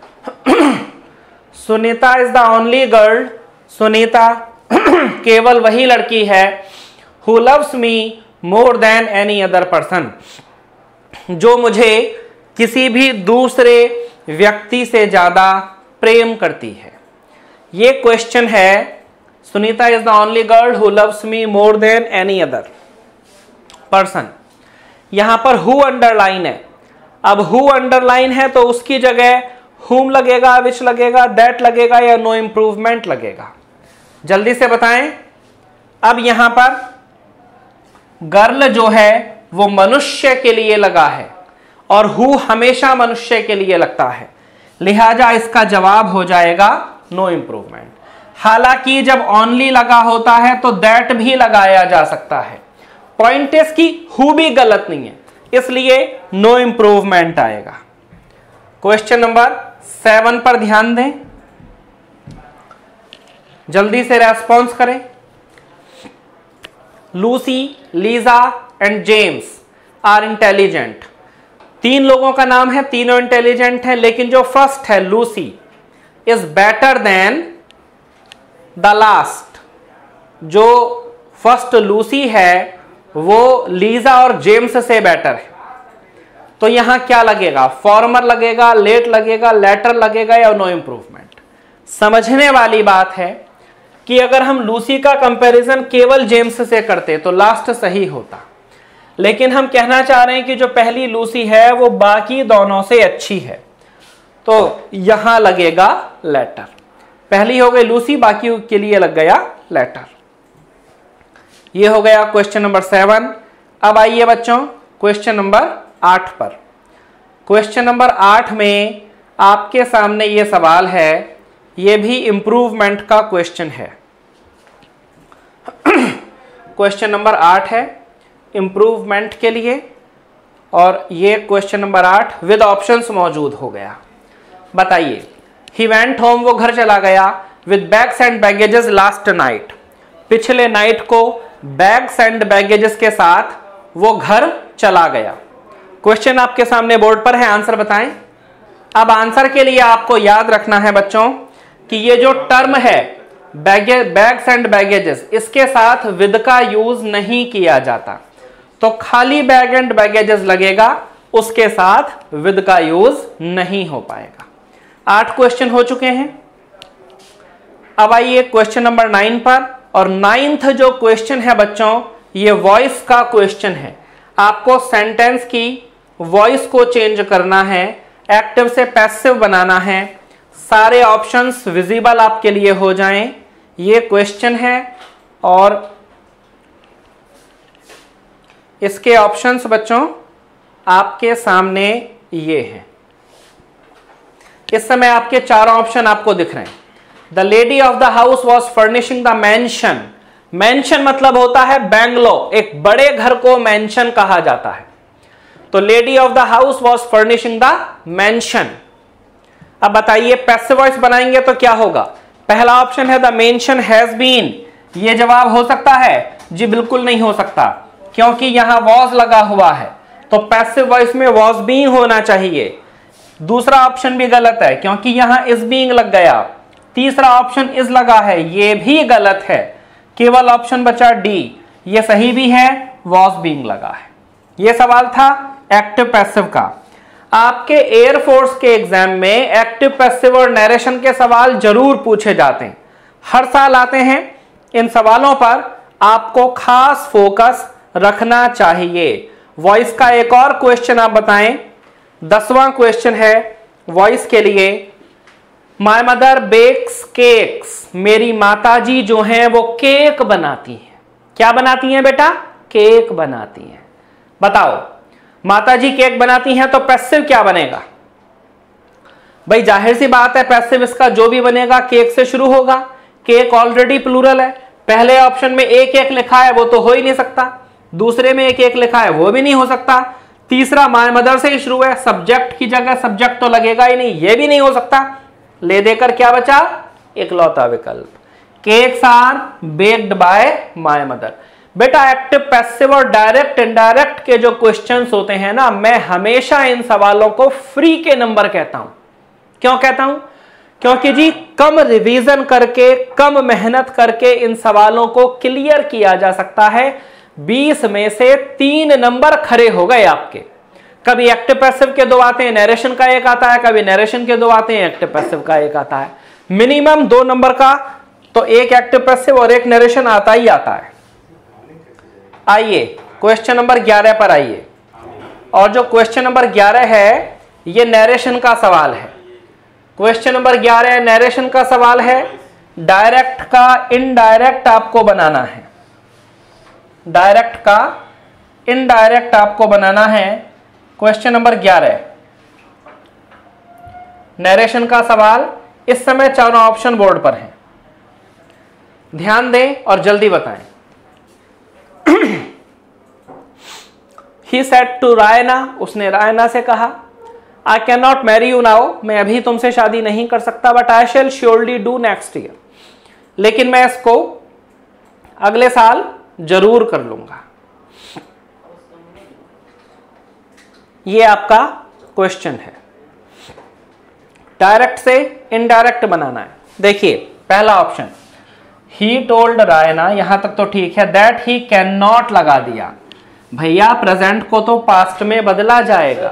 Sunita is the only girl. Sunita केवल वही लड़की है who loves me more than any other person, जो मुझे किसी भी दूसरे व्यक्ति से ज्यादा प्रेम करती है। ये क्वेश्चन है। Sunita is the only girl who loves me more than any other person. यहां पर हु अंडरलाइन है। अब हु अंडरलाइन है तो उसकी जगह हुम लगेगा, विच लगेगा, दैट लगेगा या नो इंप्रूवमेंट लगेगा? जल्दी से बताएं। अब यहां पर गर्ल जो है वो मनुष्य के लिए लगा है और हु हमेशा मनुष्य के लिए लगता है, लिहाजा इसका जवाब हो जाएगा नो इंप्रूवमेंट। हालांकि जब ओनली लगा होता है तो दैट भी लगाया जा सकता है। पॉइंट इज कि हु भी गलत नहीं है, इसलिए नो इंप्रूवमेंट आएगा। क्वेश्चन नंबर सेवन पर ध्यान दें, जल्दी से रेस्पॉन्स करें। Lucy, Lisa and James are intelligent. तीन लोगों का नाम है, तीनों इंटेलिजेंट हैं, लेकिन जो फर्स्ट है Lucy is better than the last. जो फर्स्ट लूसी है वो लीजा और जेम्स से बेटर है। तो यहां क्या लगेगा? फॉर्मर लगेगा, लेट लगेगा, लेटर लगेगा या नो इंप्रूवमेंट? समझने वाली बात है कि अगर हम लूसी का कंपैरिजन केवल जेम्स से करते तो लास्ट सही होता, लेकिन हम कहना चाह रहे हैं कि जो पहली लूसी है वो बाकी दोनों से अच्छी है, तो यहां लगेगा लेटर। पहली हो गई लूसी, बाकी के लिए लग गया लेटर। ये हो गया क्वेश्चन नंबर सेवन। अब आइए बच्चों क्वेश्चन नंबर आठ पर। क्वेश्चन नंबर आठ में आपके सामने ये सवाल है, ये भी इंप्रूवमेंट का क्वेश्चन है। क्वेश्चन नंबर आठ है इंप्रूवमेंट के लिए, और ये क्वेश्चन नंबर आठ विद ऑप्शंस मौजूद हो गया। बताइए, ही वेंट होम, वो घर चला गया, with bags and baggages last night, पिछले नाइट को बैग्स एंड बैगेजेस के साथ वो घर चला गया। क्वेश्चन आपके सामने बोर्ड पर है, आंसर बताएं। अब आंसर के लिए आपको याद रखना है बच्चों कि ये जो टर्म है बैगे बैग्स एंड बैगेजेस, इसके साथ विद का यूज नहीं किया जाता, तो खाली बैग एंड बैगेजेस लगेगा, उसके साथ विद का यूज नहीं हो पाएगा। आठ क्वेश्चन हो चुके हैं। अब आइए क्वेश्चन नंबर नाइन पर, और नाइन्थ जो क्वेश्चन है बच्चों, ये वॉइस का क्वेश्चन है। आपको सेंटेंस की वॉइस को चेंज करना है, एक्टिव से पैसिव बनाना है, सारे ऑप्शंस विजिबल आपके लिए हो जाएं, ये क्वेश्चन है। और इसके ऑप्शंस बच्चों आपके सामने ये हैं। इस समय आपके चारों ऑप्शन आपको दिख रहे हैं। The lady of the house was furnishing the mansion. Mansion मतलब होता है बैंगलो, एक बड़े घर को मैंशन कहा जाता है। तो lady of the house was furnishing the mansion. अब बताइए पैसिव वॉइस बनाएंगे तो क्या होगा। पहला ऑप्शन है द मेंशन हैज बीन, ये जवाब हो सकता है? जी बिल्कुल नहीं हो सकता, क्योंकि यहां वॉज लगा हुआ है, तो पैसिव वॉइस में वॉज बीइंग होना चाहिए। दूसरा ऑप्शन भी गलत है, क्योंकि यहां इज बीइंग लग गया। तीसरा ऑप्शन इज लगा है, ये भी गलत है। केवल ऑप्शन बचा डी, ये सही भी है, वॉज बीइंग लगा है। ये सवाल था एक्टिव पैसिव का। आपके एयरफोर्स के एग्जाम में एक्टिव पैसिव और नरेशन के सवाल जरूर पूछे जाते हैं, हर साल आते हैं। इन सवालों पर आपको खास फोकस रखना चाहिए। वॉइस का एक और क्वेश्चन आप बताएं, दसवां क्वेश्चन है वॉइस के लिए। माय मदर बेक्स केक्स, मेरी माताजी जो हैं वो केक बनाती हैं। क्या बनाती हैं बेटा? केक बनाती हैं। बताओ, माताजी केक बनाती हैं तो पैसिव क्या बनेगा? भाई जाहिर सी बात है, पैसिव इसका जो भी बनेगा केक से शुरू होगा। केक ऑलरेडी प्लूरल है, पहले ऑप्शन में एक एक लिखा है, वो तो हो ही नहीं सकता। दूसरे में एक एक लिखा है, वो भी नहीं हो सकता। तीसरा माय मदर से ही शुरू है, सब्जेक्ट की जगह सब्जेक्ट तो लगेगा ही नहीं, ये भी नहीं हो सकता। ले देकर क्या बचा? इकलौता विकल्प, cakes are baked by my mother. बेटा एक्टिव पैसिव और डायरेक्ट इनडायरेक्ट के जो क्वेश्चंस होते हैं ना, मैं हमेशा इन सवालों को फ्री के नंबर कहता हूं। क्यों कहता हूं? क्योंकि जी कम रिवीजन करके, कम मेहनत करके इन सवालों को क्लियर किया जा सकता है। बीस में से तीन नंबर खरे हो गए आपके। कभी एक्टिव पैसिव के दो आते हैं, नरेशन का एक आता है, कभी नरेशन के दो आते हैं, एक्टिव पैसिव का एक आता है। मिनिमम दो नंबर का तो एक एक्टिव पैसिव और एक नरेशन आता ही आता है। आइए क्वेश्चन नंबर ग्यारह पर आइए, और जो क्वेश्चन नंबर ग्यारह है ये नरेशन का सवाल है। क्वेश्चन नंबर ग्यारह नरेशन का सवाल है। डायरेक्ट का इनडायरेक्ट आपको बनाना है, डायरेक्ट का इनडायरेक्ट आपको बनाना है। क्वेश्चन नंबर ग्यारह नरेशन का सवाल। इस समय चारों ऑप्शन बोर्ड पर हैं, ध्यान दें और जल्दी बताएं। He said to रायना, उसने रायना से कहा, I cannot marry you now, मैं अभी तुमसे शादी नहीं कर सकता, but I shall surely do next year, लेकिन मैं इसको अगले साल जरूर कर लूंगा। ये आपका क्वेश्चन है। डायरेक्ट से इनडायरेक्ट बनाना है। देखिए पहला ऑप्शन, ही टोल्ड रायना, यहां तक तो ठीक है। दैट ही कैन नॉट लगा दिया। भैया प्रेजेंट को तो पास्ट में बदला जाएगा,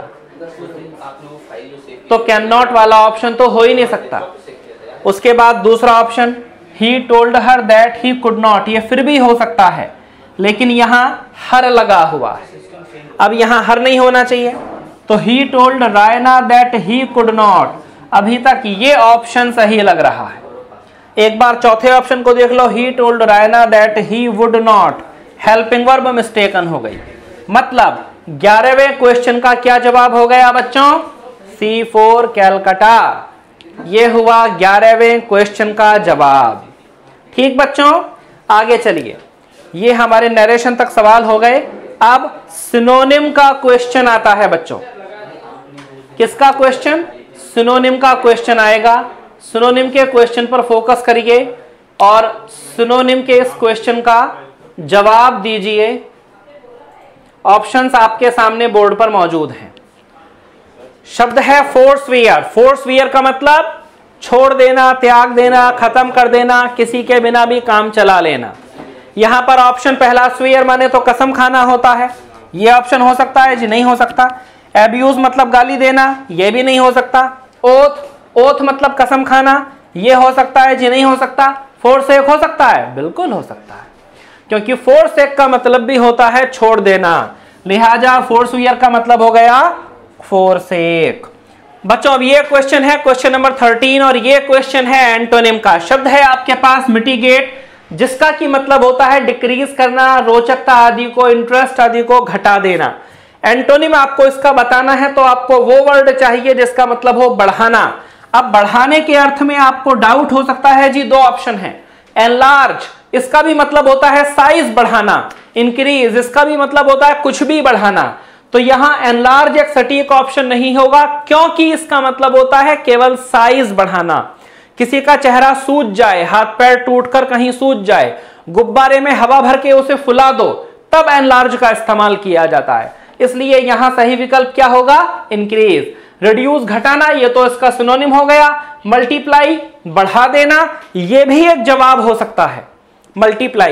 तो कैन नॉट वाला ऑप्शन तो हो ही नहीं सकता। उसके बाद दूसरा option, he told her that he could not, ये फिर भी हो सकता है, लेकिन यहां हर लगा हुआ है। अब यहां हर नहीं होना चाहिए, तो he told Raina that he could not. अभी तक ये ऑप्शन सही लग रहा है। एक बार चौथे ऑप्शन को देख लो, he told Raina that he would not, helping verb mistaken हो गई। मतलब ग्यारहवें क्वेश्चन का क्या जवाब हो गया बच्चों? C for Calcutta. ये हुआ ग्यारहवें क्वेश्चन का जवाब। ठीक बच्चों, आगे चलिए। ये हमारे नरेशन तक सवाल हो गए। अब सिनोनिम का क्वेश्चन आता है बच्चों। किसका क्वेश्चन? सिनोनिम का क्वेश्चन आएगा। सिनोनिम के क्वेश्चन पर फोकस करिए और सिनोनिम के इस क्वेश्चन का जवाब दीजिए। ऑप्शंस आपके सामने बोर्ड पर मौजूद हैं। शब्द है फोर्सवियर। फोर्सवियर का मतलब छोड़ देना, त्याग देना, खत्म कर देना, किसी के बिना भी काम चला लेना। यहां पर ऑप्शन पहला स्वीयर माने तो कसम खाना होता है, यह ऑप्शन हो सकता है जी, नहीं हो सकता। एब्यूज मतलब गाली देना, यह भी नहीं हो सकता। ओथ, ओथ मतलब कसम खाना, यह हो सकता है जी, नहीं हो सकता। फोरसेक हो सकता है, बिल्कुल हो सकता है, क्योंकि फोरसेक का मतलब भी होता है छोड़ देना, लिहाजा फोर्सवियर का मतलब हो गया फोरसेक। बच्चों अब ये क्वेश्चन है क्वेश्चन नंबर थर्टीन और ये क्वेश्चन है एंटोनिम का। शब्द है आपके पास मिटिगेट, जिसका की मतलब होता है डिक्रीज करना, रोचकता आदि को, इंटरेस्ट आदि को घटा देना। एंटोनिम आपको इसका बताना है तो आपको वो वर्ड चाहिए जिसका मतलब हो बढ़ाना। अब बढ़ाने के अर्थ में आपको डाउट हो सकता है जी, दो ऑप्शन है। एनलार्ज, इसका भी मतलब होता है साइज बढ़ाना। इंक्रीज, इसका भी मतलब होता है कुछ भी बढ़ाना। तो यहां एनलार्ज एक सटीक ऑप्शन नहीं होगा, क्योंकि इसका मतलब होता है केवल साइज बढ़ाना। किसी का चेहरा सूज जाए, हाथ पैर टूटकर कहीं सूज जाए, गुब्बारे में हवा भर के उसे फुला दो, तब एनलार्ज का इस्तेमाल किया जाता है। इसलिए यहां सही विकल्प क्या होगा? इंक्रीज। रिड्यूस घटाना, ये तो इसका सिनोनिम हो गया। मल्टीप्लाई बढ़ा देना, यह भी एक जवाब हो सकता है, मल्टीप्लाई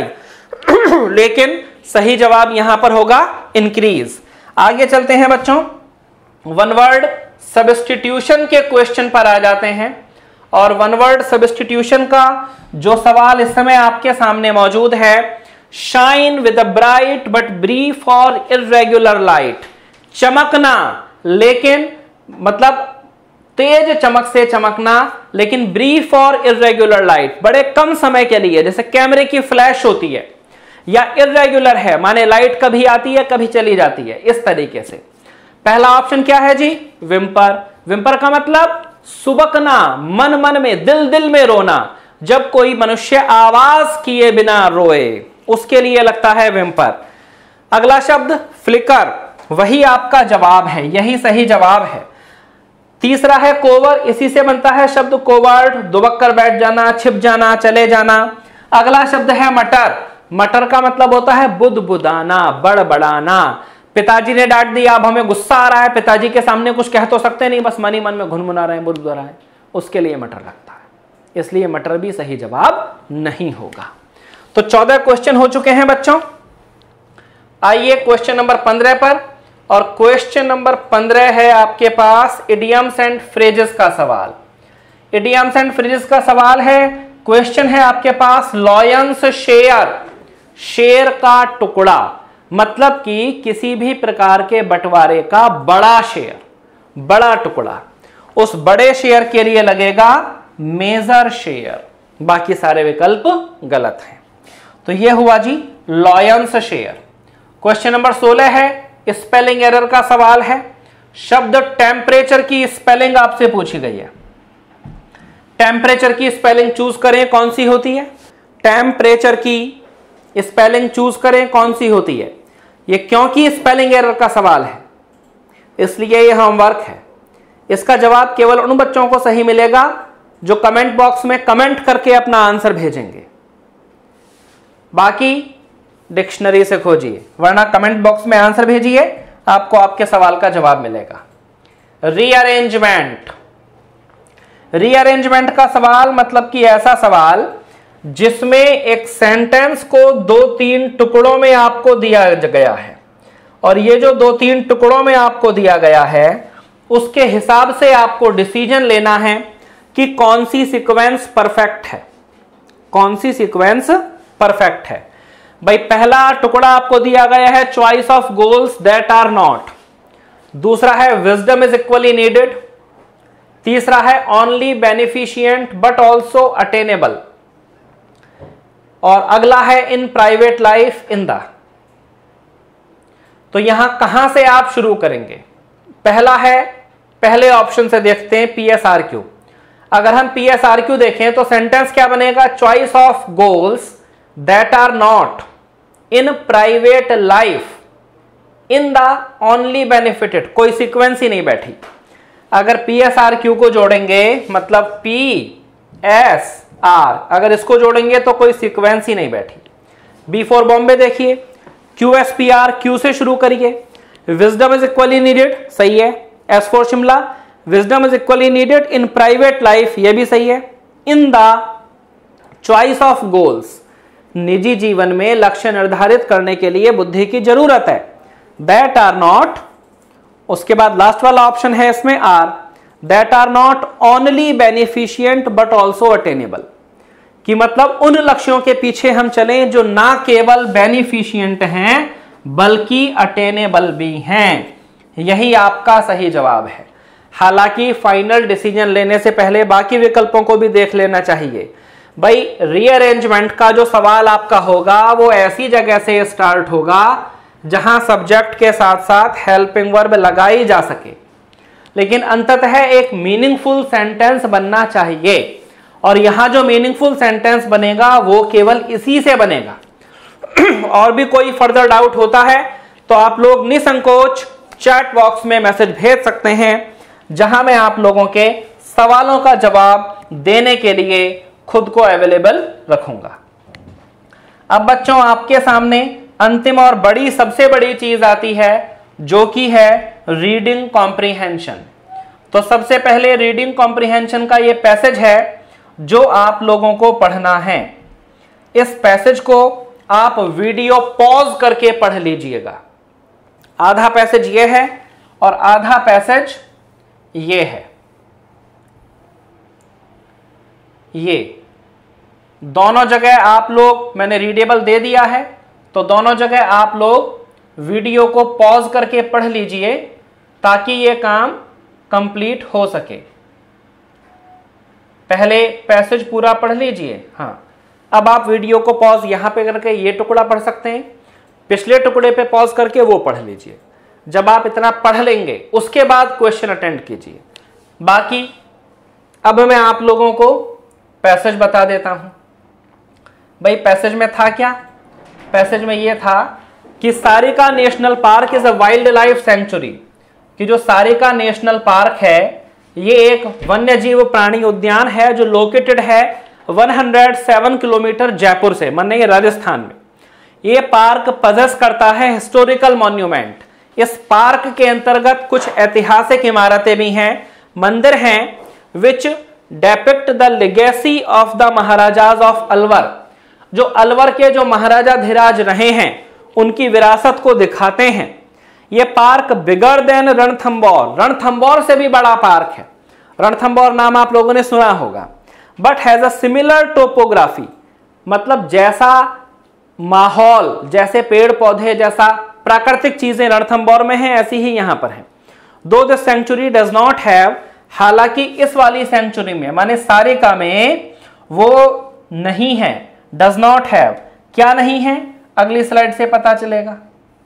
लेकिन सही जवाब यहां पर होगा इंक्रीज। आगे चलते हैं बच्चों, वन वर्ड सब्स्टिट्यूशन के क्वेश्चन पर आ जाते हैं। और वन वर्ड सब्स्टिट्यूशन का जो सवाल इस समय आपके सामने मौजूद है, shine with a bright but brief or irregular light. चमकना, लेकिन मतलब तेज चमक से चमकना, लेकिन ब्रीफ और इर्रेगुलर लाइट, बड़े कम समय के लिए, जैसे कैमरे की फ्लैश होती है। या इर्रेगुलर है माने लाइट कभी आती है कभी चली जाती है, इस तरीके से। पहला ऑप्शन क्या है जी? विम्पर। विम्पर का मतलब सुबकना, मन मन में, दिल दिल में रोना। जब कोई मनुष्य आवाज किए बिना रोए, उसके लिए लगता है विम्पर। अगला शब्द फ्लिकर, वही आपका जवाब है, यही सही जवाब है। तीसरा है कोवर, इसी से बनता है शब्द कोवर्ड, दुबक कर बैठ जाना, छिप जाना, चले जाना। अगला शब्द है मटर। मटर का मतलब होता है बुदबुदाना, बड़बड़ाना। पिताजी ने डांट दिया, अब हमें गुस्सा आ रहा है, पिताजी के सामने कुछ कह तो सकते नहीं, बस मन ही मन में घुनमुना रहे हैं, बुदबुदा रहे हैं, उसके लिए मटर लगता है। इसलिए मटर भी सही जवाब नहीं होगा। तो चौदह क्वेश्चन हो चुके हैं बच्चों। आइए क्वेश्चन नंबर पंद्रह पर, और क्वेश्चन नंबर पंद्रह है आपके पास इडियम्स एंड फ्रेजेस का सवाल। इडियम्स एंड फ्रेजेस का सवाल है, क्वेश्चन है आपके पास लॉयंस शेयर, शेर का टुकड़ा, मतलब कि किसी भी प्रकार के बंटवारे का बड़ा शेयर, बड़ा टुकड़ा। उस बड़े शेयर के लिए लगेगा मेजर शेयर, बाकी सारे विकल्प गलत हैं। तो यह हुआ जी लॉयंस शेयर। क्वेश्चन नंबर सोलह है, स्पेलिंग एरर का सवाल है। शब्द टेम्परेचर की स्पेलिंग आपसे पूछी गई है। टेम्परेचर की स्पेलिंग चूज करें, कौन सी होती है? टेम्परेचर की स्पेलिंग चूज करें, कौन सी होती है? ये क्योंकि स्पेलिंग एरर का सवाल है, इसलिए ये होमवर्क है। इसका जवाब केवल उन बच्चों को सही मिलेगा जो कमेंट बॉक्स में कमेंट करके अपना आंसर भेजेंगे। बाकी डिक्शनरी से खोजिए, वरना कमेंट बॉक्स में आंसर भेजिए, आपको आपके सवाल का जवाब मिलेगा। रीअरेंजमेंट, रीअरेंजमेंट का सवाल मतलब कि ऐसा सवाल जिसमें एक सेंटेंस को दो तीन टुकड़ों में आपको दिया गया है, और ये जो दो तीन टुकड़ों में आपको दिया गया है उसके हिसाब से आपको डिसीजन लेना है कि कौन सी सीक्वेंस परफेक्ट है, कौन सी सीक्वेंस परफेक्ट है। भाई पहला टुकड़ा आपको दिया गया है choice of goals that are not, दूसरा है विजडम इज इक्वली नीडेड, तीसरा है only beneficent but also attainable, और अगला है in private life in the. तो यहां कहां से आप शुरू करेंगे? पहला है, पहले ऑप्शन से देखते हैं पी एस आर क्यू। अगर हम पी एस आर क्यू देखें तो सेंटेंस क्या बनेगा? Choice of goals that are not in private life in the only benefited. कोई सीक्वेंस ही नहीं बैठी। अगर पी एस आर क्यू को जोड़ेंगे मतलब पी एस आर, अगर इसको जोड़ेंगे तो कोई सीक्वेंस ही नहीं बैठी। बी फॉर बॉम्बे देखिए, Q S P R, Q से शुरू करिए। विजडम इज इक्वली नीडेड, सही है। S for Shimla, wisdom is equally needed in private life, ये भी सही है। In the choice of goals, निजी जीवन में लक्ष्य निर्धारित करने के लिए बुद्धि की जरूरत है। दैट आर नॉट, उसके बाद लास्ट वाला ऑप्शन है इसमें R, that are not only beneficent but also attainable, कि मतलब उन लक्ष्यों के पीछे हम चलें जो ना केवल बेनिफिशियंट हैं बल्कि अटेनेबल भी हैं। यही आपका सही जवाब है। हालांकि फाइनल डिसीजन लेने से पहले बाकी विकल्पों को भी देख लेना चाहिए। भाई रीअरेंजमेंट का जो सवाल आपका होगा वो ऐसी जगह से स्टार्ट होगा जहां सब्जेक्ट के साथ साथ हेल्पिंग वर्ब लगाई जा सके, लेकिन अंततः एक मीनिंगफुल सेंटेंस बनना चाहिए। और यहां जो मीनिंगफुल सेंटेंस बनेगा वो केवल इसी से बनेगा। और भी कोई फर्दर डाउट होता है तो आप लोग निसंकोच चैट बॉक्स में मैसेज भेज सकते हैं, जहां मैं आप लोगों के सवालों का जवाब देने के लिए खुद को अवेलेबल रखूंगा। अब बच्चों आपके सामने अंतिम और बड़ी सबसे बड़ी चीज आती है जो कि है रीडिंग कॉम्प्रिहेंशन। तो सबसे पहले रीडिंग कॉम्प्रिहेंशन का ये पैसेज है जो आप लोगों को पढ़ना है। इस पैसेज को आप वीडियो पॉज करके पढ़ लीजिएगा। आधा पैसेज ये है और आधा पैसेज ये है। ये दोनों जगह आप लोग, मैंने रीडेबल दे दिया है तो दोनों जगह आप लोग वीडियो को पॉज करके पढ़ लीजिए ताकि ये काम कंप्लीट हो सके। पहले पैसेज पूरा पढ़ लीजिए। हाँ, अब आप वीडियो को पॉज यहां पे करके ये टुकड़ा पढ़ सकते हैं, पिछले टुकड़े पे पॉज करके वो पढ़ लीजिए। जब आप इतना पढ़ लेंगे उसके बाद क्वेश्चन अटेंड कीजिए। बाकी अब मैं आप लोगों को पैसेज बता देता हूं। भाई पैसेज में था क्या? पैसेज में ये था कि Sariska national park is a wildlife sanctuary, कि जो सारिका नेशनल पार्क है ये एक वन्यजीव प्राणी उद्यान है जो लोकेटेड है एक सौ सात किलोमीटर जयपुर से, माने ये राजस्थान में। ये पार्क पजेस करता है हिस्टोरिकल मॉन्यूमेंट। इस पार्क के अंतर्गत कुछ ऐतिहासिक इमारतें भी हैं, मंदिर हैं, which depict the legacy of the Maharajas of Alwar. जो अलवर के जो महाराजा धीराज रहे हैं उनकी विरासत को दिखाते हैं। ये park bigger than Ranthambore, Ranthambore से भी बड़ा पार्क है। रणथंबोर नाम आप लोगों ने सुना होगा। But has a similar topography, मतलब जैसा माहौल, जैसे पेड़ पौधे, जैसा प्राकृतिक चीजें रणथंबोर में हैं ऐसी ही यहां पर है। Though the sanctuary does not have, हालांकि इस वाली सेंचुरी में माने सारिका में वो नहीं है। डज नॉट हैव क्या नहीं है? अगली स्लाइड से पता चलेगा।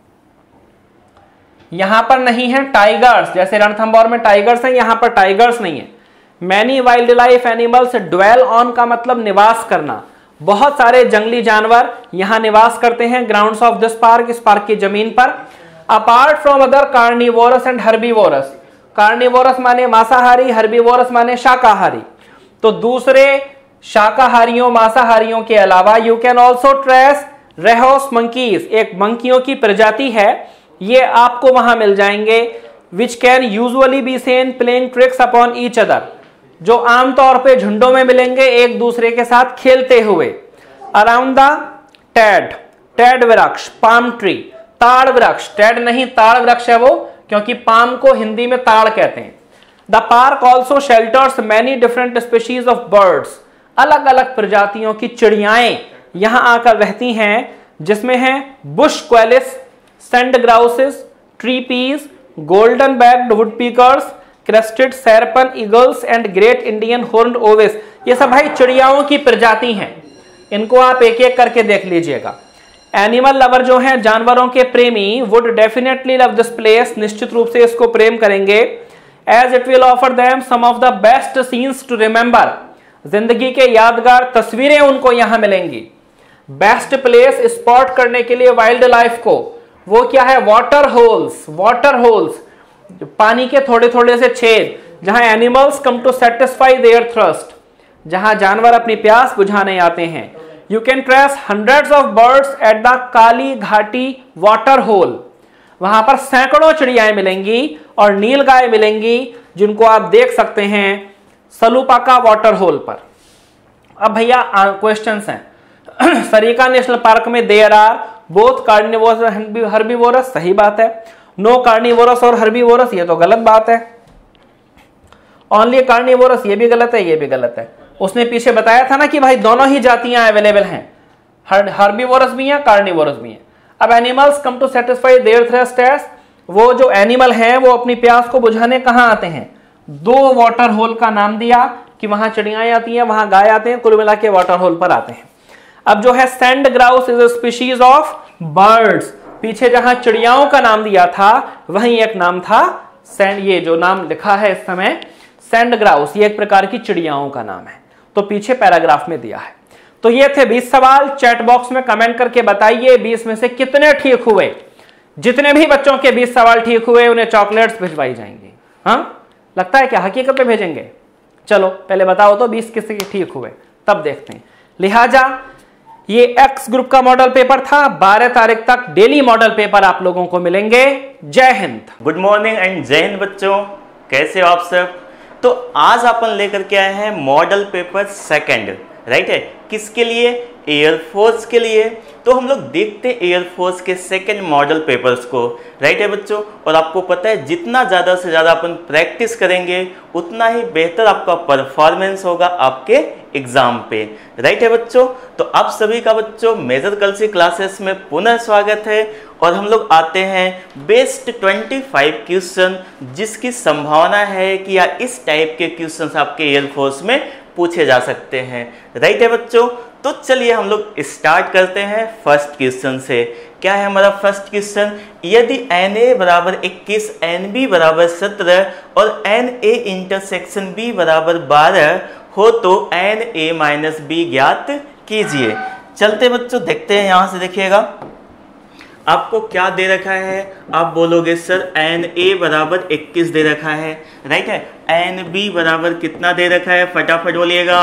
यहां पर नहीं है टाइगर्स, जैसे रणथंबोर में टाइगर्स हैं, यहां पर टाइगर्स नहीं है। Many wildlife animals dwell on का मतलब निवास करना। बहुत सारे जंगली जानवर यहां निवास करते हैं ग्राउंड्स ऑफ दिस पार्क, इस पार्क की जमीन पर। Apart from other carnivorous and herbivorous, carnivorous माने मांसाहारी, हर्बीवोरस माने शाकाहारी। तो दूसरे शाकाहारियों मांसाहारियों के अलावा you can also trace rhesus monkeys, एक मंकियों की प्रजाति है, ये आपको वहां मिल जाएंगे। Which can usually be seen playing tricks upon each other, जो आमतौर पे झुंडों में मिलेंगे एक दूसरे के साथ खेलते हुए। अराउंड द टेड, टेड वृक्ष, पाम ट्री, ताड़ वृक्ष, टेड नहीं ताड़ वृक्ष है वो, क्योंकि पाम को हिंदी में ताड़ कहते हैं। The park also shelters many different species of birds, अलग अलग प्रजातियों की चिड़ियाएं यहां आकर रहती हैं, जिसमें हैं bush quails, sand grouses, tree pies, golden backed woodpeckers, crested serpent eagles and great Indian horned owls. ये सब भाई चिड़ियाओं की प्रजाति हैं, इनको आप एक एक करके देख लीजिएगा। एनिमल लवर जो है, जानवरों के प्रेमी, would definitely love this place, निश्चित रूप से इसको प्रेम करेंगे, as it will offer them some of the best scenes to remember, जिंदगी के यादगार तस्वीरें उनको यहां मिलेंगी। बेस्ट प्लेस स्पॉट करने के लिए वाइल्ड लाइफ को, वो क्या है, वाटर होल्स, वाटर होल्स, पानी के थोड़े थोड़े से छेद, जहां animals come to satisfy their thirst, जहां जानवर अपनी प्यास बुझाने आते हैं। You can trace hundreds of birds at the Kali Ghati water whole, वहां पर सैकड़ों चिड़ियाएं मिलेंगी और नीलगाय मिलेंगी, जिनको आप देख सकते हैं सलूपाका वाटर होल पर। अब भैया क्वेश्चंस हैं। सरीका नेशनल पार्क में there are both carnivorous and herbivorous, सही बात है। नो कार्निवोरस और हर्बीवोरस, ये तो गलत बात है। ओनली कार्निवोरस, ये भी गलत है, ये भी गलत है। उसने पीछे बताया था ना कि भाई दोनों ही जातियां अवेलेबल हैं, हर्बीवोरस भी हैं, कार्निवोरस भी हैं। अब animals come to satisfy their thirst as, वो जो एनिमल हैं वो अपनी प्यास को बुझाने कहां आते हैं, दो वाटर होल का नाम दिया कि वहां चिड़ियाएं आती हैं, वहां गाय आते हैं, कुल मिला के वाटर होल पर आते हैं। अब जो है sand grouse is a species of birds, पीछे जहां चिड़ियाओं का नाम दिया था वहीं एक नाम था सैंड, ये जो नाम लिखा है इस समय सैंड ग्राउस, ये एक प्रकार की चिड़ियाओं का नाम है, तो पीछे पैराग्राफ में दिया है। तो ये थे बीस सवाल। चैट बॉक्स में कमेंट करके बताइए बीस में से कितने ठीक हुए। जितने भी बच्चों के बीस सवाल ठीक हुए उन्हें चॉकलेट्स भिजवाई जाएंगी। हाँ, लगता है क्या हकीकत में भेजेंगे? चलो पहले बताओ तो बीस किसके ठीक हुए, तब देखते हैं। लिहाजा ये एक्स ग्रुप का मॉडल पेपर था। बारह तारीख तक डेली मॉडल पेपर आप लोगों को मिलेंगे। जय हिंद। गुड मॉर्निंग एंड जय हिंद बच्चों, कैसे हो आप सब? तो आज अपन लेकर के आए हैं मॉडल पेपर सेकंड, राइट है, किसके लिए? एयरफोर्स के लिए। तो हम लोग देखते हैं एयरफोर्स के सेकंड मॉडल पेपर्स को, राइट है बच्चों। और आपको पता है जितना ज़्यादा से ज़्यादा अपन प्रैक्टिस करेंगे उतना ही बेहतर आपका परफॉर्मेंस होगा आपके एग्जाम पे, राइट है बच्चों। तो आप सभी का बच्चों मेजर कलसी क्लासेस में पुनः स्वागत है। और हम लोग आते हैं बेस्ट पच्चीस क्वेश्चन, जिसकी संभावना है कि या इस टाइप के क्वेश्चंस आपके एयरफोर्स में पूछे जा सकते हैं, राइट है बच्चों। तो चलिए हम लोग स्टार्ट करते हैं फर्स्ट क्वेश्चन से। क्या है हमारा फर्स्ट क्वेश्चन? यदि एन ए बराबर इक्कीस, एन बी बराबर सत्रह और एन ए इंटरसेक्शन बी बराबर बारह हो तो एन ए माइनस बी ज्ञात कीजिए। चलते बच्चों देखते हैं, यहां से देखिएगा आपको क्या दे रखा है। आप बोलोगे सर एन ए बराबर इक्कीस दे रखा है, राइट है। एन बी बराबर कितना दे रखा है, फटाफट बोलिएगा,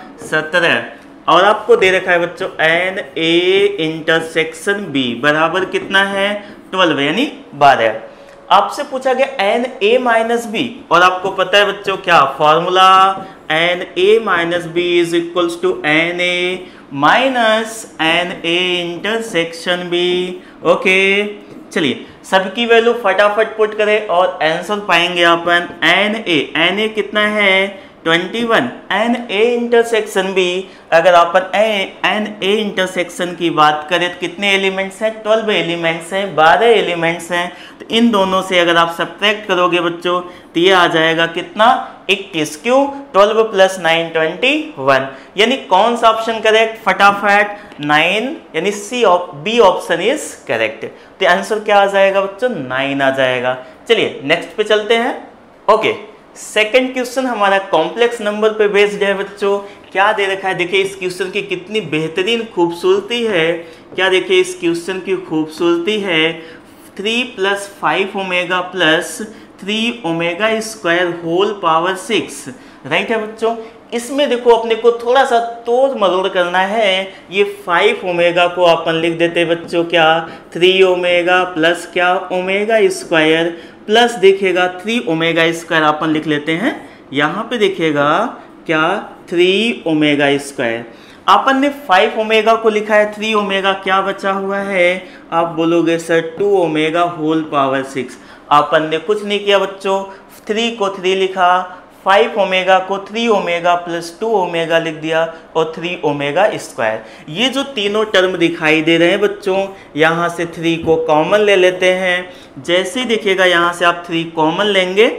सत्रह। और आपको दे रखा है बच्चों एन ए इंटरसेक्शन बी बराबर कितना है, बारह, यानी बारह। आपसे पूछा गया एन ए माइनस बी, और आपको पता है बच्चों क्या formula, N A minus B is equals to N A minus N A intersection B. Okay, चलिए सबकी वैल्यू फटाफट पुट करें और आंसर पाएंगे अपन एन ए, एन ए कितना है इक्कीस, एन ए इंटरसेक्शन बी। अगर अपन एन ए इंटरसेक्शन की बात करें तो कितने एलिमेंट्स हैं, बारह एलिमेंट्स हैं, बारह एलिमेंट्स हैं। तो इन दोनों से अगर आप सब्ट्रैक्ट करोगे बच्चों तो ये आ जाएगा कितना, इक्कीस। क्यों? बारह प्लस नाइन इक्कीस, यानी कौन सा ऑप्शन करेक्ट, फटाफट नाइन, यानी C or B option is correct. तो आंसर क्या आ जाएगा बच्चों, नाइन आ जाएगा। चलिए नेक्स्ट पे चलते हैं। ओके, सेकंड क्वेश्चन हमारा कॉम्प्लेक्स नंबर पे बेस्ड है बच्चों। क्या दे रखा है, देखिए इस क्वेश्चन की कितनी बेहतरीन खूबसूरती है। क्या देखिए इस क्वेश्चन की खूबसूरती है, three plus five omega plus three omega square whole power six, right है बच्चों। इसमें देखो अपने को थोड़ा सा तोड़ मरोड़ करना है। ये फाइव ओमेगा को अपन लिख देते बच्चों क्या, थ्री ओमेगा प्लस क्या ओमेगा स्क्वायर प्लस देखिएगा थ्री ओमेगा स्क्वायर अपन लिख लेते हैं। यहाँ पे देखिएगा क्या, थ्री ओमेगा स्क्वायर। अपन ने फाइव ओमेगा को लिखा है, थ्री ओमेगा क्या बचा हुआ है, आप बोलोगे sir two omega whole power six. अपन ने कुछ नहीं किया बच्चों, थ्री को थ्री लिखा, फाइव ओमेगा को three omega plus two omega लिख दिया और थ्री ओमेगा स्क्वायर। ये जो तीनों टर्म दिखाई दे रहे हैं बच्चों, यहाँ से थ्री को कॉमन ले लेते हैं। जैसे ही देखिएगा यहाँ से आप थ्री कॉमन लेंगे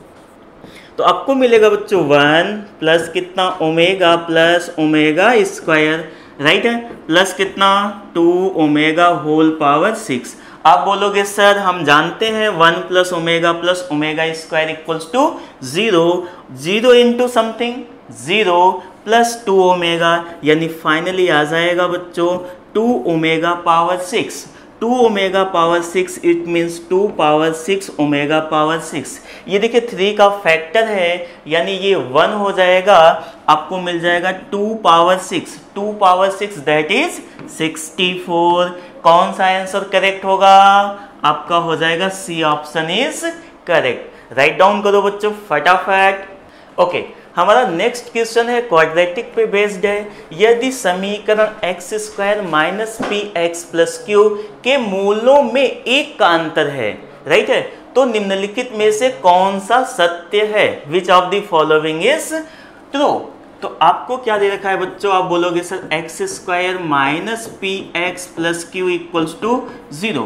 तो आपको मिलेगा बच्चों वन प्लस कितना, omega plus omega square. Right है, प्लस कितना two omega whole power six. आप बोलोगे सर हम जानते हैं one plus omega plus omega square equals to zero, zero into something zero plus two omega, यानी फाइनली आ जाएगा बच्चों two omega power six. Two omega power six it means two power six omega power six. ये देखिए three का factor है, यानी ये वन हो जाएगा, आपको मिल जाएगा two power six, two power six that is sixty four. कौन सा आंसर करेक्ट होगा? आपका हो जाएगा C option is correct. Write down करो बच्चों फटाफट। Okay okay. हमारा नेक्स्ट क्वेश्चन है क्वाड्रेटिक पे बेस्ड है। यदि समीकरण x square minus p x plus q के मूलों में एक का अंतर है, राइट है, तो निम्नलिखित में से कौन सा सत्य है? Which of the following is true? तो आपको क्या दे रखा है बच्चों? आप बोलोगे sir x square minus p x plus q equals to zero.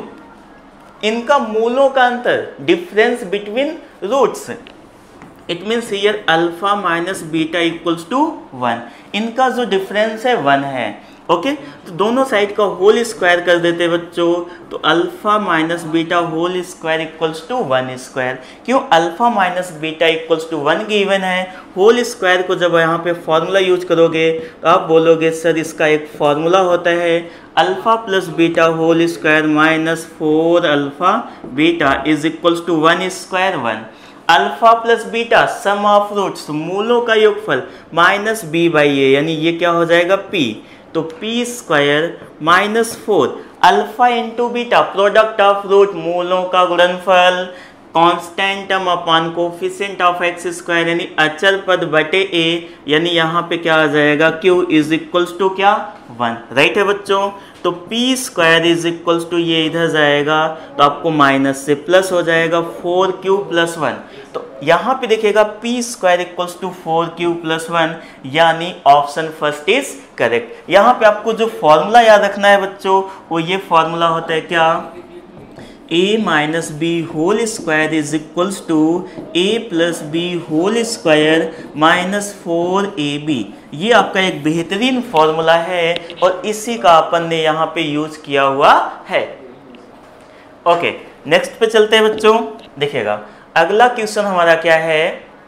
इनका मूलों का अंतर, difference between roots, it means here alpha minus beta equals to one. इनका जो डिफरेंस है वन है। Okay okay? तो दोनों साइड का होल स्क्वायर कर देते बच्चों, तो alpha minus beta whole square equals to one square. क्यों? Alpha minus beta equals to one given है। होल स्क्वायर को जब यहाँ पे फॉर्मूला यूज करोगे तो आप बोलोगे सर इसका एक फॉर्मूला होता है alpha plus beta whole square minus four alpha beta is equals to one square one. Alpha plus beta sum of roots, मूलों का योगफल, माइनस बी बाई ए, यानी ये क्या हो जाएगा पी। तो p square minus four alpha into beta product of root, मूलों का गुणनफल, constant term upon coefficient of x square यानी अचर पद बटे ए, यानी यहाँ पे क्या आ जाएगा क्यू इज इक्वल्स टू क्या वन। राइट है बच्चों। तो p square is equals to ये इधर जाएगा तो आपको माइनस से प्लस हो जाएगा फोर क्यू प्लस वन। तो यहाँ पे देखिएगा p square equals to four q plus one, यानी ऑप्शन फर्स्ट इज करेक्ट। यहाँ पे आपको जो फॉर्मूला याद रखना है बच्चों वो ये फॉर्मूला होता है क्या, a minus b whole square is equals to a plus b whole square minus four a b. ये आपका एक बेहतरीन फॉर्मूला है और इसी का अपन ने यहाँ पे यूज किया हुआ है। ओके नेक्स्ट पे चलते हैं बच्चों। देखिएगा अगला क्वेश्चन हमारा क्या है,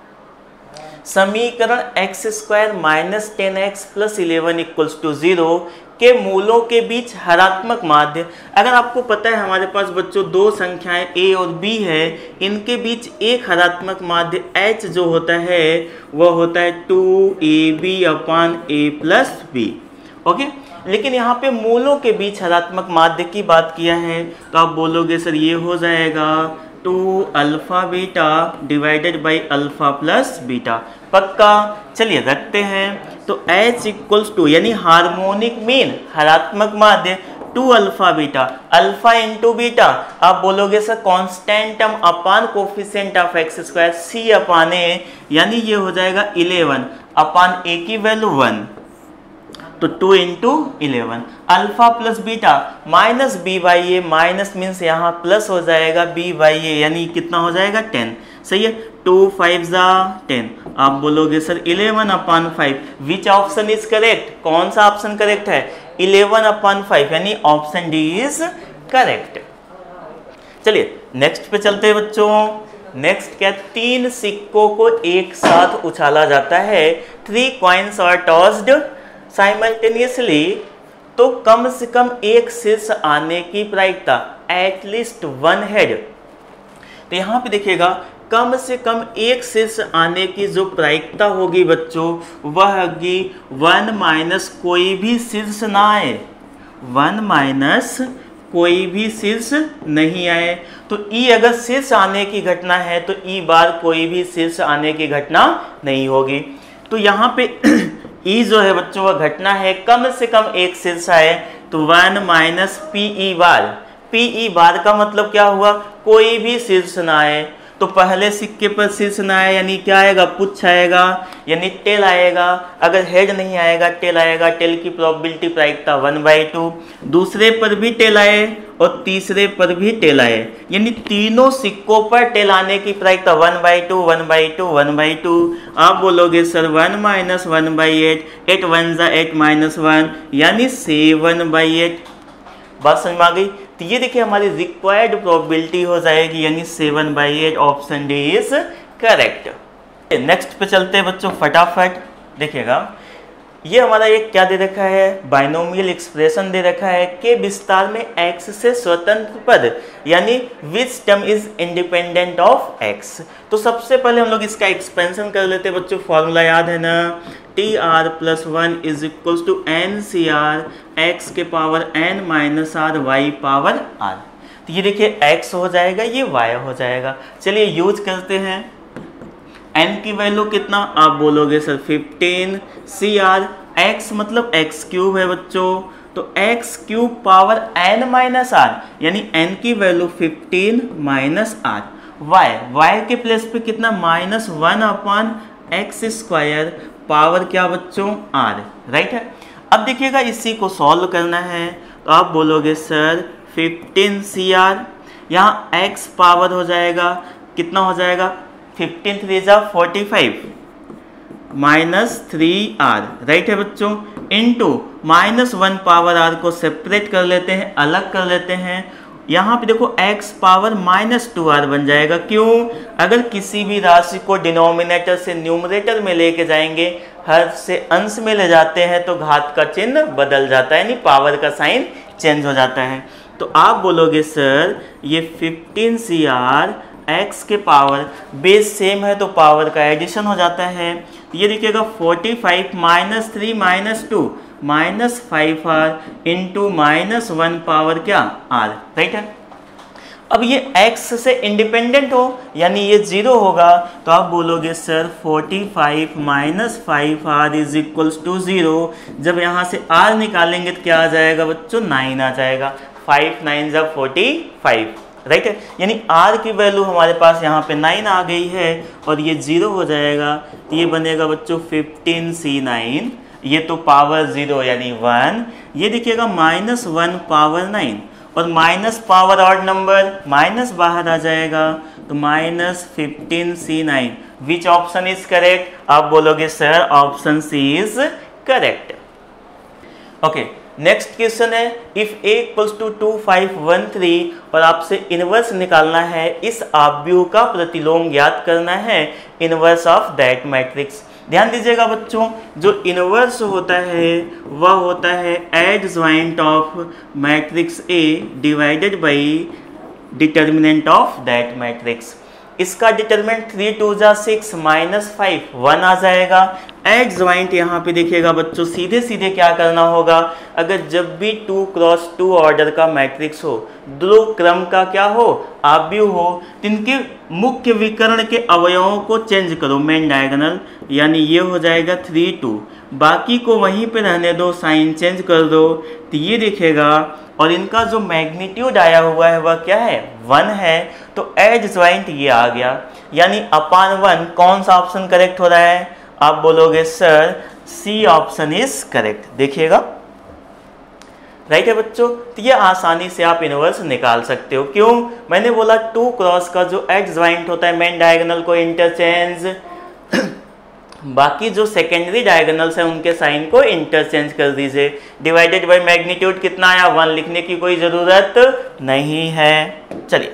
समीकरण x square minus ten x plus eleven equals to zero के मूलों के बीच हरात्मक माध्य। अगर आपको पता है हमारे पास बच्चों दो संख्याएं a और b है, इनके बीच एक हरात्मक माध्य h जो होता है वह होता है two a b upon a plus b. Okay, लेकिन यहाँ पे मूलों के बीच हरात्मक माध्य की बात किया है तो आप बोलोगे सर ये हो जाएगा two alpha beta divided by alpha plus beta. पक्का? चलिए रखते हैं। तो h इक्वल्स टू यानी हार्मोनिक मीन हरात्मक माध्य two alpha beta, alpha into beta आप बोलोगे sir constant term upon coefficient of x square c upon a, यानी ये हो जाएगा इलेवन अपान ए की वैल्यू वन, तो two into eleven. Alpha plus beta minus b by a, minus means यहाँ plus हो जाएगा बी बाई ए, यानी कितना हो जाएगा टेन। सही है, टू फाइव जा टेन। आप बोलोगे sir eleven upon five, which option is correct? कौन सा ऑप्शन करेक्ट है? इलेवन अपॉन फाइव, यानी ऑप्शन डी इज करेक्ट। चलिए नेक्स्ट पे चलते हैं बच्चों। नेक्स्ट क्या, तीन सिक्कों को एक साथ उछाला जाता है, three coins are tossed simultaneously, तो कम से कम एक शीर्ष आने की प्रायिकता एटलीस्ट वन हेड। तो यहाँ पे देखिएगा कम से कम एक शीर्ष आने की जो प्रायिकता होगी बच्चों वह होगी वन माइनस कोई भी शीर्ष ना आए, वन माइनस कोई भी शीर्ष नहीं आए। तो ई अगर शीर्ष आने की घटना है तो ई बार कोई भी शीर्ष आने की घटना नहीं होगी। तो यहाँ पे ई जो है बच्चों वह घटना है कम से कम एक शीर्ष आए, तो one minus P E bar, P E bar का मतलब क्या हुआ, कोई भी शीर्ष ना आए। तो पहले सिक्के पर शीर्ष न आए यानी क्या आएगा, पुच्छ आएगा यानी टेल आएगा। अगर हेड नहीं आएगा टेल आएगा। टेल की प्रोबेबिलिटी प्रायिकता वन बाई टू। दूसरे पर भी टेल आए और तीसरे पर भी टेल आए यानी तीनों सिक्कों पर टेल आने की प्रायिकता one by two one by two one by two. आप बोलोगे sir one minus one by eight, eight one जा एट माइनस वन यानी सेवन बाई एट। बात समझ में आ गई? तो ये देखिए हमारी रिक्वायर्ड प्रोबेबिलिटी हो जाएगी यानी seven by eight. Option D is correct. Next पे चलते हैं बच्चों फटाफट। देखिएगा ये हमारा एक क्या दे रखा है, बाइनोमियल एक्सप्रेशन दे रखा है के विस्तार में x से स्वतंत्र पद यानी which term is independent of x। तो सबसे पहले हम लोग इसका एक्सपेंशन कर लेते हैं बच्चों। फॉर्मूला याद है ना, T r plus one is equals to n C r x के power n minus r y power r. तो ये देखिए x हो जाएगा, ये y हो जाएगा। चलिए यूज करते हैं। n की वैल्यू कितना, आप बोलोगे sir fifteen. C r x मतलब एक्स क्यूब है बच्चों, तो x cube power n minus r यानी n की value fifteen minus r. y y के प्लेस पे कितना, minus one upon x square power क्या बच्चों r, राइट है। अब देखिएगा इसी को सॉल्व करना है तो आप बोलोगे सर फिफ्टीन सी आर, यहाँ x पावर हो जाएगा कितना हो जाएगा, फिफ्टीन थ्री जा forty five minus three r, right है बच्चों, into minus one power r को सेपरेट कर लेते हैं, अलग कर लेते हैं। यहाँ पे देखो x power minus two r बन जाएगा। क्यों, अगर किसी भी राशि को डिनोमिनेटर से न्यूमरेटर में लेके जाएंगे, हर से अंश में ले जाते हैं तो घात का चिन्ह बदल जाता है यानी पावर का साइन चेंज हो जाता है। तो आप बोलोगे सर ये फिफ्टीन सी आर x के पावर बेस सेम है तो पावर का एडिशन हो जाता है। ये देखिएगा forty five minus three minus two minus five r into minus one power क्या r, राइट है। अब ये x से इंडिपेंडेंट हो यानी ये जीरो होगा तो आप बोलोगे sir forty five minus five r is equals to zero. जब यहाँ से r निकालेंगे तो क्या आ जाएगा बच्चों, नाइन आ जाएगा। फाइव नाइन जब फोर्टी फाइव, राइट है, यानी r की वैल्यू हमारे पास यहाँ पे नाइन आ गई है और ये जीरो हो जाएगा। तो ये बनेगा बच्चों फिफ्टीन सी नाइन, ये तो पावर जीरो यानी वन, ये देखिएगा माइनस वन पावर नाइन और minus power odd number minus बाहर आ जाएगा तो minus fifteen C nine. Which option is correct, आप बोलोगे sir option C is correct. Okay, next question है if a equals to two five one three और आपसे इनवर्स निकालना है, इस आव्यूह का प्रतिलोम ज्ञात करना है, इनवर्स ऑफ दैट मैट्रिक्स। ध्यान दीजिएगा बच्चों, जो इनवर्स होता है वह होता है adjoint of matrix A divided by determinant of that matrix. इसका डिटर्मिनेंट थ्री टू जा सिक्स माइनस फाइव वन आ जाएगा। एडज्वाइंट यहाँ पे देखिएगा बच्चों, सीधे सीधे क्या करना होगा, अगर जब भी टू क्रॉस टू ऑर्डर का मैट्रिक्स हो, दो क्रम का क्या हो, आव्यूह हो, तो इनके मुख्य विकर्ण के अवयवों को चेंज करो मेन डायगोनल, यानी ये हो जाएगा थ्री टू, बाकी को वहीं पे रहने दो, साइन चेंज कर दो तो ये दिखेगा। और इनका जो मैग्नीट्यूड आया हुआ है वह क्या है, वन है, तो एडज्वाइंट ये आ गया यानी अपान वन। कौन सा ऑप्शन करेक्ट हो रहा है, आप बोलोगे sir C option is correct. देखिएगा राइट है बच्चों, तो ये आसानी से आप इनवर्स निकाल सकते हो। क्यों, मैंने बोला टू क्रॉस का जो एडज्वाइंट होता है मेन डायगोनल को इंटरचेंज, बाकी जो सेकेंडरी डायगोनल्स हैं उनके साइन को इंटरचेंज कर दीजिए। डिवाइडेड बाय मैग्नीट्यूड कितना आया, वन, लिखने की कोई ज़रूरत नहीं है। चलिए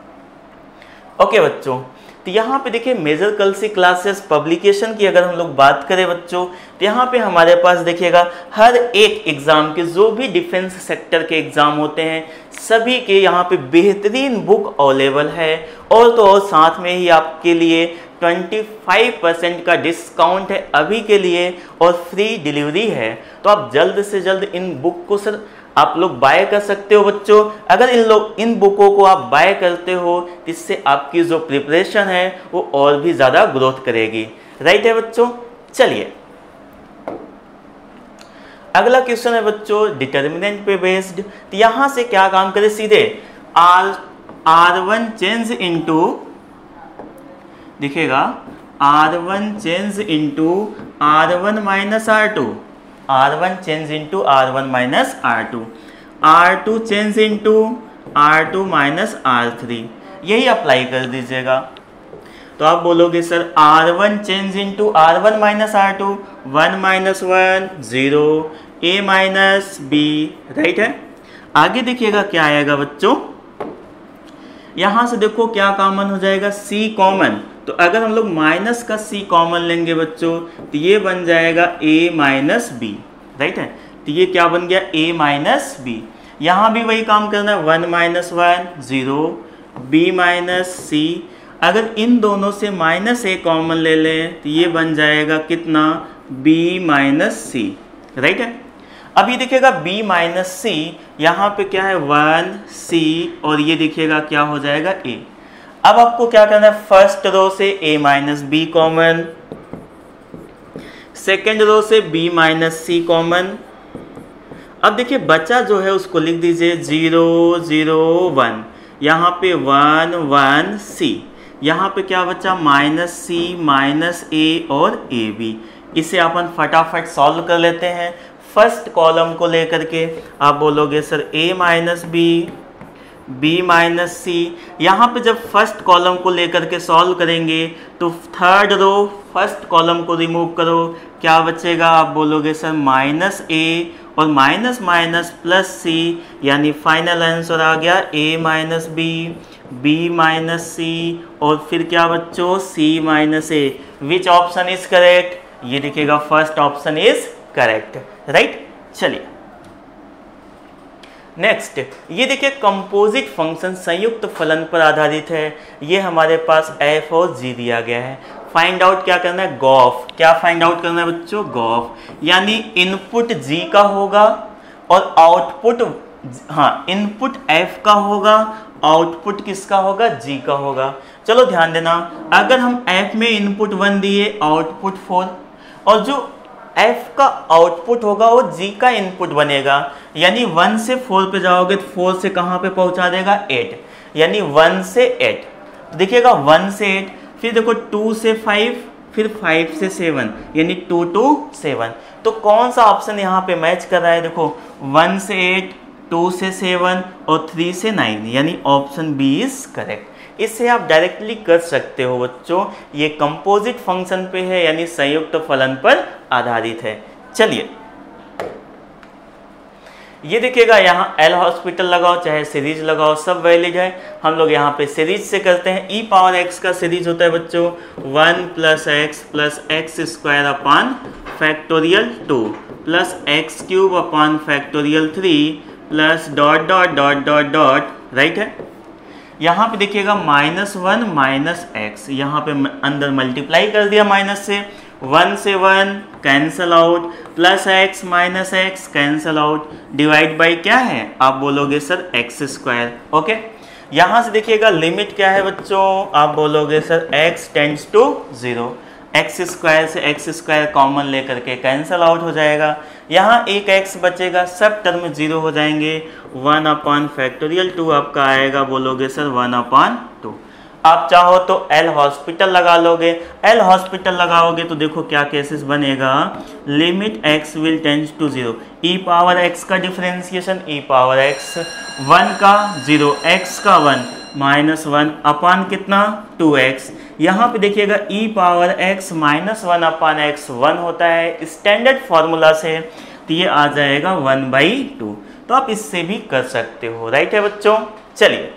ओके बच्चों, तो यहाँ पे देखिए मेजर कलसी क्लासेस पब्लिकेशन की अगर हम लोग बात करें बच्चों, तो यहाँ पे हमारे पास देखिएगा हर एक एग्ज़ाम के जो भी डिफेंस सेक्टर के एग्ज़ाम होते हैं सभी के यहाँ पे बेहतरीन बुक अवेलेबल है। और तो और साथ में ही आपके लिए पच्चीस परसेंट का डिस्काउंट है अभी के लिए और फ्री डिलीवरी है। तो आप जल्द से जल्द इन बुक को सर आप लोग बाय कर सकते हो बच्चों। अगर इन लोग इन बुकों को आप बाय करते हो तो इससे आपकी जो प्रिपरेशन है वो और भी ज़्यादा ग्रोथ करेगी। राइट है बच्चों। चलिए अगला क्वेश्चन है बच्चों डिटर्मिनेंट पे बेस्ड। तो यहाँ से क्या काम करें, सीधे R R one change into दिखेगा R one change into R one minus R two, R one change into R one minus R two, R two change into R two minus R three, यही apply कर दीजिएगा। तो आप बोलोगे sir R one change into R one minus R two, one minus one zero, a minus b, right है। आगे देखिएगा क्या आएगा बच्चों, यहां से देखो क्या कॉमन हो जाएगा, सी कॉमन। तो अगर हम लोग माइनस का सी कॉमन लेंगे बच्चों तो ये बन जाएगा a माइनस बी, राइट है। तो ये क्या बन गया, a माइनस बी। यहाँ भी वही काम करना है, one minus one zero, b minus c. अगर इन दोनों से माइनस ए कॉमन ले लें तो ये बन जाएगा कितना, b माइनस सी, राइट है। अब ये देखिएगा b माइनस सी, यहाँ पे क्या है वन सी, और ये देखिएगा क्या हो जाएगा a। अब आपको क्या करना है, फर्स्ट रो से a minus b common, second row से b माइनस सी कॉमन। अब देखिए बचा जो है उसको लिख दीजिए जीरो जीरो वन, यहाँ पे वन वन सी, यहाँ पे क्या बचा माइनस सी माइनस ए और ए बी। इसे अपन फटाफट सॉल्व कर लेते हैं। फर्स्ट कॉलम को लेकर के आप बोलोगे sir a minus b, b minus c. यहाँ पे जब फर्स्ट कॉलम को लेकर के सॉल्व करेंगे तो थर्ड रो फर्स्ट कॉलम को रिमूव करो, क्या बचेगा, आप बोलोगे सर माइनस ए और माइनस माइनस प्लस सी, यानी फाइनल आंसर आ गया a minus b, b minus c, और फिर क्या बच्चों c minus a. Which option is correct, ये देखिएगा first option is correct, right. चलिए नेक्स्ट, ये देखिए कंपोजिट फंक्शन संयुक्त फलन पर आधारित है। ये हमारे पास f और g दिया गया है। फाइंड आउट क्या करना है, गॉफ। क्या फाइंड आउट करना है बच्चों, गॉफ, यानी इनपुट g का होगा और आउटपुट, हाँ इनपुट f का होगा, आउटपुट किसका होगा, g का होगा। चलो ध्यान देना, अगर हम f में इनपुट वन दिए, आउटपुट फोर, और जो f का आउटपुट होगा वो g का इनपुट बनेगा, यानी वन से फोर पे जाओगे तो फोर से कहाँ पे पहुँचा देगा, एट, यानी वन से एट। तो देखिएगा वन से एट, फिर देखो टू से फाइव, फिर फाइव से सेवन, यानी टू टू सेवन। तो कौन सा ऑप्शन यहाँ पे मैच कर रहा है, देखो वन से एट, टू से सेवन और थ्री से नाइन, यानी ऑप्शन बी इज करेक्ट। इससे आप डायरेक्टली कर सकते हो बच्चों, ये कंपोजिट फंक्शन पे है, यानी संयुक्त फलन पर आधारित है। चलिए ये देखिएगा यहाँ एल हॉस्पिटल लगाओ चाहे सीरीज लगाओ, सब वैलिड है। हम लोग यहाँ पे सीरीज से करते हैं। ई पावर एक्स का सीरीज होता है बच्चों one plus x plus x square upon factorial two plus x cube upon factorial three plus dot dot dot dot dot, right है। यहाँ पे देखिएगा माइनस वन माइनस एक्स, यहाँ पे अंदर मल्टीप्लाई कर दिया माइनस से, वन से one cancel out, plus x minus x cancel out, divide by क्या है, आप बोलोगे सर एक्स स्क्वायर, ओके। यहाँ से देखिएगा लिमिट क्या है बच्चों, आप बोलोगे sir x tends to zero, x square से एक्स स्क्वायर कॉमन लेकर के कैंसल आउट हो जाएगा। यहाँ एक एक्स बचेगा, सब टर्म जीरो हो जाएंगे। वन अपॉन फैक्टोरियल टू आपका आएगा, बोलोगे सर वन अपॉन टू। आप चाहो तो एल हॉस्पिटल लगा लोगे। एल हॉस्पिटल लगाओगे तो देखो क्या केसेस बनेगा, limit x will tends to zero, e power x का differentiation, e power x one का जीरो, एक्स का वन माइनस वन अपॉन कितना टू एक्स। यहाँ पे देखिएगा e power x minus one upon x one होता है स्टैंडर्ड फॉर्मूला से, तो ये आ जाएगा वन बाई टू। तो आप इससे भी कर सकते हो, राइट है बच्चों। चलिए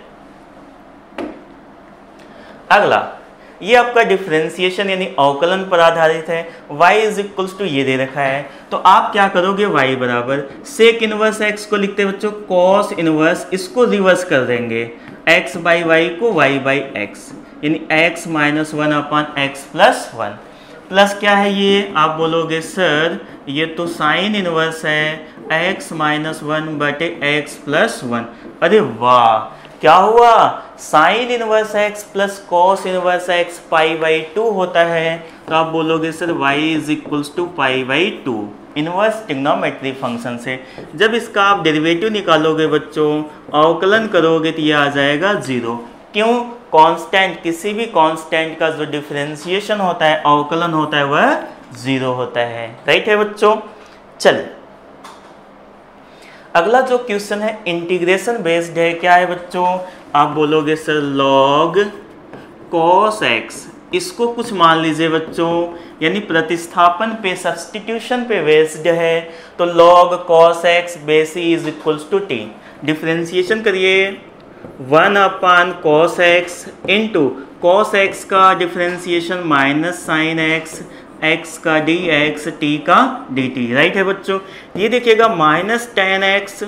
अगला, ये आपका डिफरेंशिएशन यानी अवकलन पर आधारित है। y इज इक्वल्स टू ये दे रखा है, तो आप क्या करोगे, y बराबर सेक इनवर्स x को लिखते हैं बच्चों कॉस इनवर्स, इसको रिवर्स कर देंगे, x बाई वाई को y बाई एक्स, यानी x minus one upon x plus one, plus क्या है ये, आप बोलोगे सर ये तो साइन इनवर्स है x माइनस वन बटे एक्स प्लस वन। अरे वाह, क्या हुआ, sine inverse x plus cos inverse x pi by two होता है, तो आप बोलोगे sir y is equals to pi by two, inverse trigonometry function से। जब इसका आप डेरिवेटिव निकालोगे बच्चों, अवकलन करोगे तो ये आ जाएगा जीरो। क्यों, कांस्टेंट, किसी भी कांस्टेंट का जो डिफरेंशिएशन होता है, अवकलन होता है, वह जीरो होता है। राइट है बच्चों। चलिए अगला जो क्वेश्चन है इंटीग्रेशन बेस्ड है। क्या है बच्चों? आप बोलोगे सर लॉग कॉस एक्स, इसको कुछ मान लीजिए बच्चों, यानी प्रतिस्थापन पे, सब्स्टिट्यूशन पे बेस्ड है। तो लॉग कॉस एक्स बेसी is equals to t. Differentiation करिए, one upon cos x into cos x का differentiation minus sine x, x का डी एक्स, टी का डी टी। राइट है बच्चों। ये देखिएगा minus ten x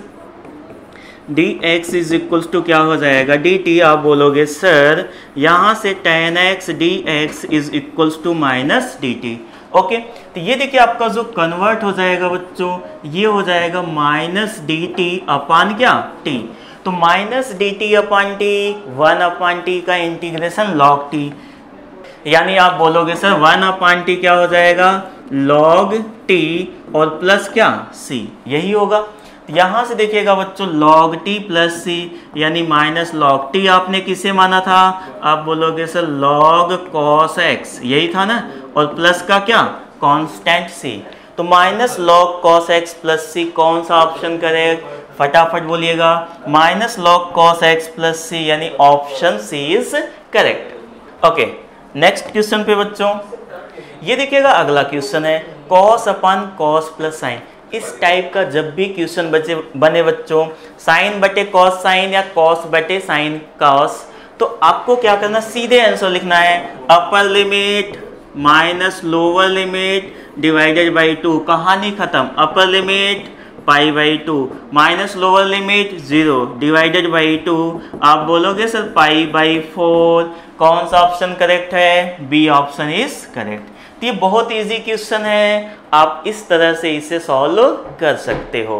d x is equals to क्या हो जाएगा? D t. आप बोलोगे सर यहाँ से tan x d x is equals to minus d t. Okay, तो ये देखिए आपका जो कन्वर्ट हो जाएगा बच्चों, ये हो जाएगा माइनस डी टी अपान क्या? टी। तो minus d t upon t, one upon t का इंटीग्रेशन लॉग टी, यानी आप बोलोगे सर वन अपान टी क्या हो जाएगा? लॉग टी और प्लस क्या? सी। यही होगा। यहाँ से देखिएगा बच्चों लॉग टी प्लस सी, यानी माइनस लॉग टी आपने किसे माना था? आप बोलोगे सर लॉग कॉस एक्स, यही था ना, और प्लस का क्या? Constant c. तो minus log cos x plus c, कौन सा ऑप्शन करेक्ट? फटाफट बोलिएगा, minus log cos x plus c, यानी option C is correct. Okay, next question पे बच्चों, ये देखिएगा अगला क्वेश्चन है cos upon cos plus sine. इस टाइप का जब भी क्वेश्चन बचे बने बच्चों, साइन बटे कॉस साइन या कॉस बटे साइन कॉस, तो आपको क्या करना? सीधे आंसर लिखना है, upper limit minus lower limit divided by two. कहानी खत्म। Upper limit pi by two minus lower limit zero divided by two. आप बोलोगे सर पाई बाई फोर। कौन सा ऑप्शन करेक्ट है? B option is correct. तो ये बहुत इजी क्वेश्चन है, आप इस तरह से इसे सॉल्व कर सकते हो।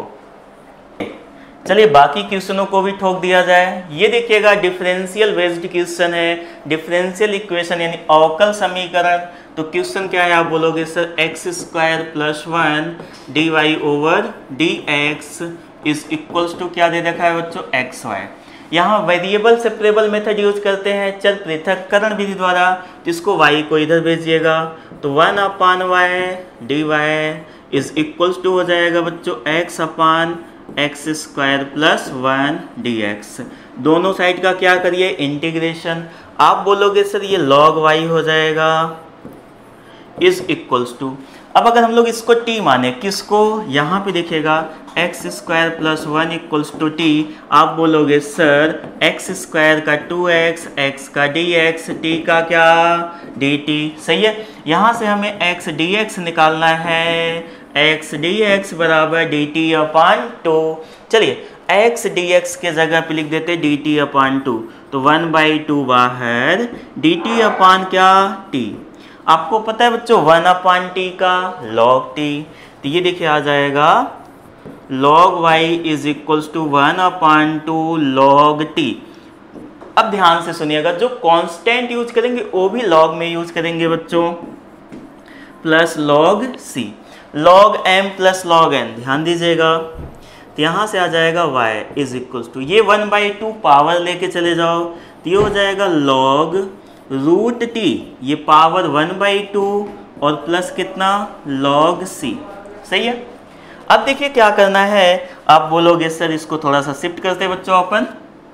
चलिए बाकी क्वेश्चनों को भी ठोक दिया जाए। ये देखिएगा डिफरेंशियल बेस्ड क्वेश्चन है, डिफरेंशियल इक्वेशन यानी अवकल समीकरण। तो क्वेश्चन क्या है? आप बोलोगे sir x square plus one d y over d x is equals to क्या दे रखा है बच्चों? X y. यहाँ वेरिएबल सेपरेबल मेथड यूज करते हैं चर पृथक्करण विधि द्वारा, जिसको y को इधर भेजिएगा। तो one upon y d y is equals to हो जाएगा बच्चों x upon x square plus one d x. दोनों साइड का क्या करिए? इंटीग्रेशन। आप बोलोगे सर ये log y हो जाएगा इज इक्वल्स टू, अब अगर हम लोग इसको t माने, किसको? यहाँ पे देखिएगा x square plus one equals to t. आप बोलोगे सर एक्स स्क्वायर का टू एक्स, एक्स का डी एक्स, टी का क्या? D t. सही है। यहाँ से हमें एक्स डी एक्स निकालना है, एक्स डी एक्स बराबर डी टी अपान टू। चलिए एक्स डी एक्स के जगह पे लिख देते डी टी अपान टू। तो वन बाई टू बाहर, डी टी अपान क्या? टी। आपको पता है बच्चों वन अपान टी का लॉग टी। तो ये देखिए आ जाएगा log y is equals to one upon two log t. अब ध्यान से सुनिएगा, जो कांस्टेंट यूज करेंगे वो भी लॉग में यूज करेंगे बच्चों, plus log c, log m plus log n. ध्यान दीजिएगा, तो यहाँ से आ जाएगा y इज इक्वल्स टू, ये वन बाई टू पावर लेके चले जाओ, तो ये हो जाएगा लॉग रूट टी, ये पावर वन बाई टू और प्लस कितना? Log c. सही है। अब देखिए क्या करना है। आप बोलोगे सर इसको थोड़ा सा शिफ्ट करते हैं बच्चों अपन।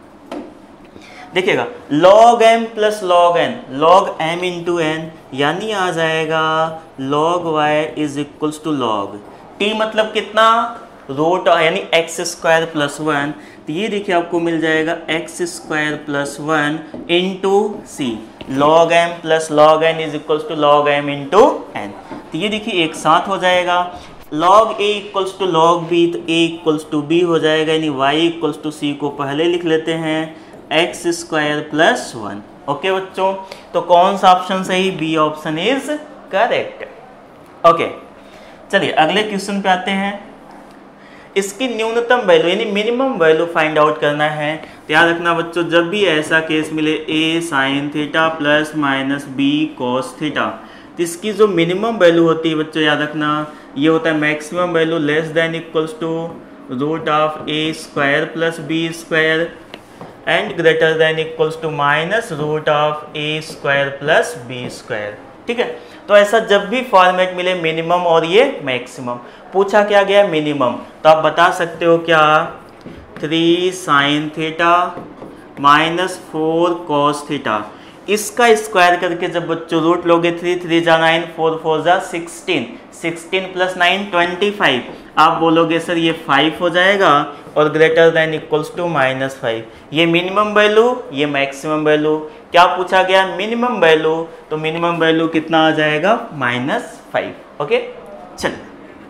देखिएगा log m plus log n, log m into n, यानी आ जाएगा log y is equals to log t, मतलब कितना? रूट यानी एक्स स्क्वायर प्लस वन। तो ये देखिए आपको मिल जाएगा x square plus one into c, log m plus log n is equals to log m into n. तो ये देखिए एक साथ हो जाएगा, log a equals to log b, तो ए इक्वल्स टू बी हो जाएगा, यानी वाई इक्वल्स टू सी को पहले लिख लेते हैं x square plus one. Okay बच्चों, तो कौन सा ऑप्शन सही? B option is correct. Okay चलिए अगले क्वेश्चन पे आते हैं। इसकी न्यूनतम वैल्यू यानी मिनिमम वैल्यू फाइंड आउट करना है। ध्यान रखना बच्चों, जब भी ऐसा केस मिले a sine theta plus minus b cos theta, तो इसकी जो मिनिमम वैल्यू होती है बच्चों याद रखना, ये होता है maximum value less than equals to root of a square plus B square. And greater than equals to minus root of a square plus B square. ठीक है, तो ऐसा जब भी फॉर्मेट मिले मिनिमम और ये मैक्सिमम, पूछा क्या गया मिनिमम, तो आप बता सकते हो क्या, three sine theta minus four cos theta, इसका स्क्वायर करके जब बच्चों रूट लोगे, थ्री थ्री जा नाइन, फोर फोर जा sixteen, sixteen plus nine twenty five, आप बोलोगे सर ये फाइव हो जाएगा और greater than equals to minus five. ये मिनिमम वैल्यू, ये मैक्सिमम वैल्यू, क्या पूछा गया मिनिमम वैल्यू, तो मिनिमम वैल्यू कितना आ जाएगा माइनस फाइव। ओके, चलिए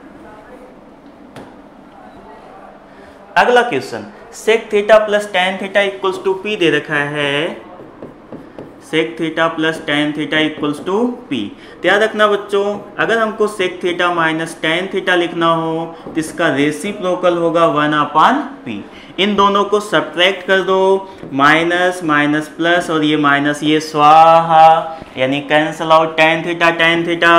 अगला question, sec theta plus tan theta equals to p दे रखा है, sec theta plus tan theta equals to p. ध्यान रखना बच्चों, अगर हमको sec theta minus tan theta लिखना हो तो इसका रेसिप्रोकल होगा वन अपान पी। इन दोनों को सब्ट्रैक्ट कर दो, माइनस माइनस प्लस और ये माइनस ये स्वाहा, यानी cancel out tan theta tan theta,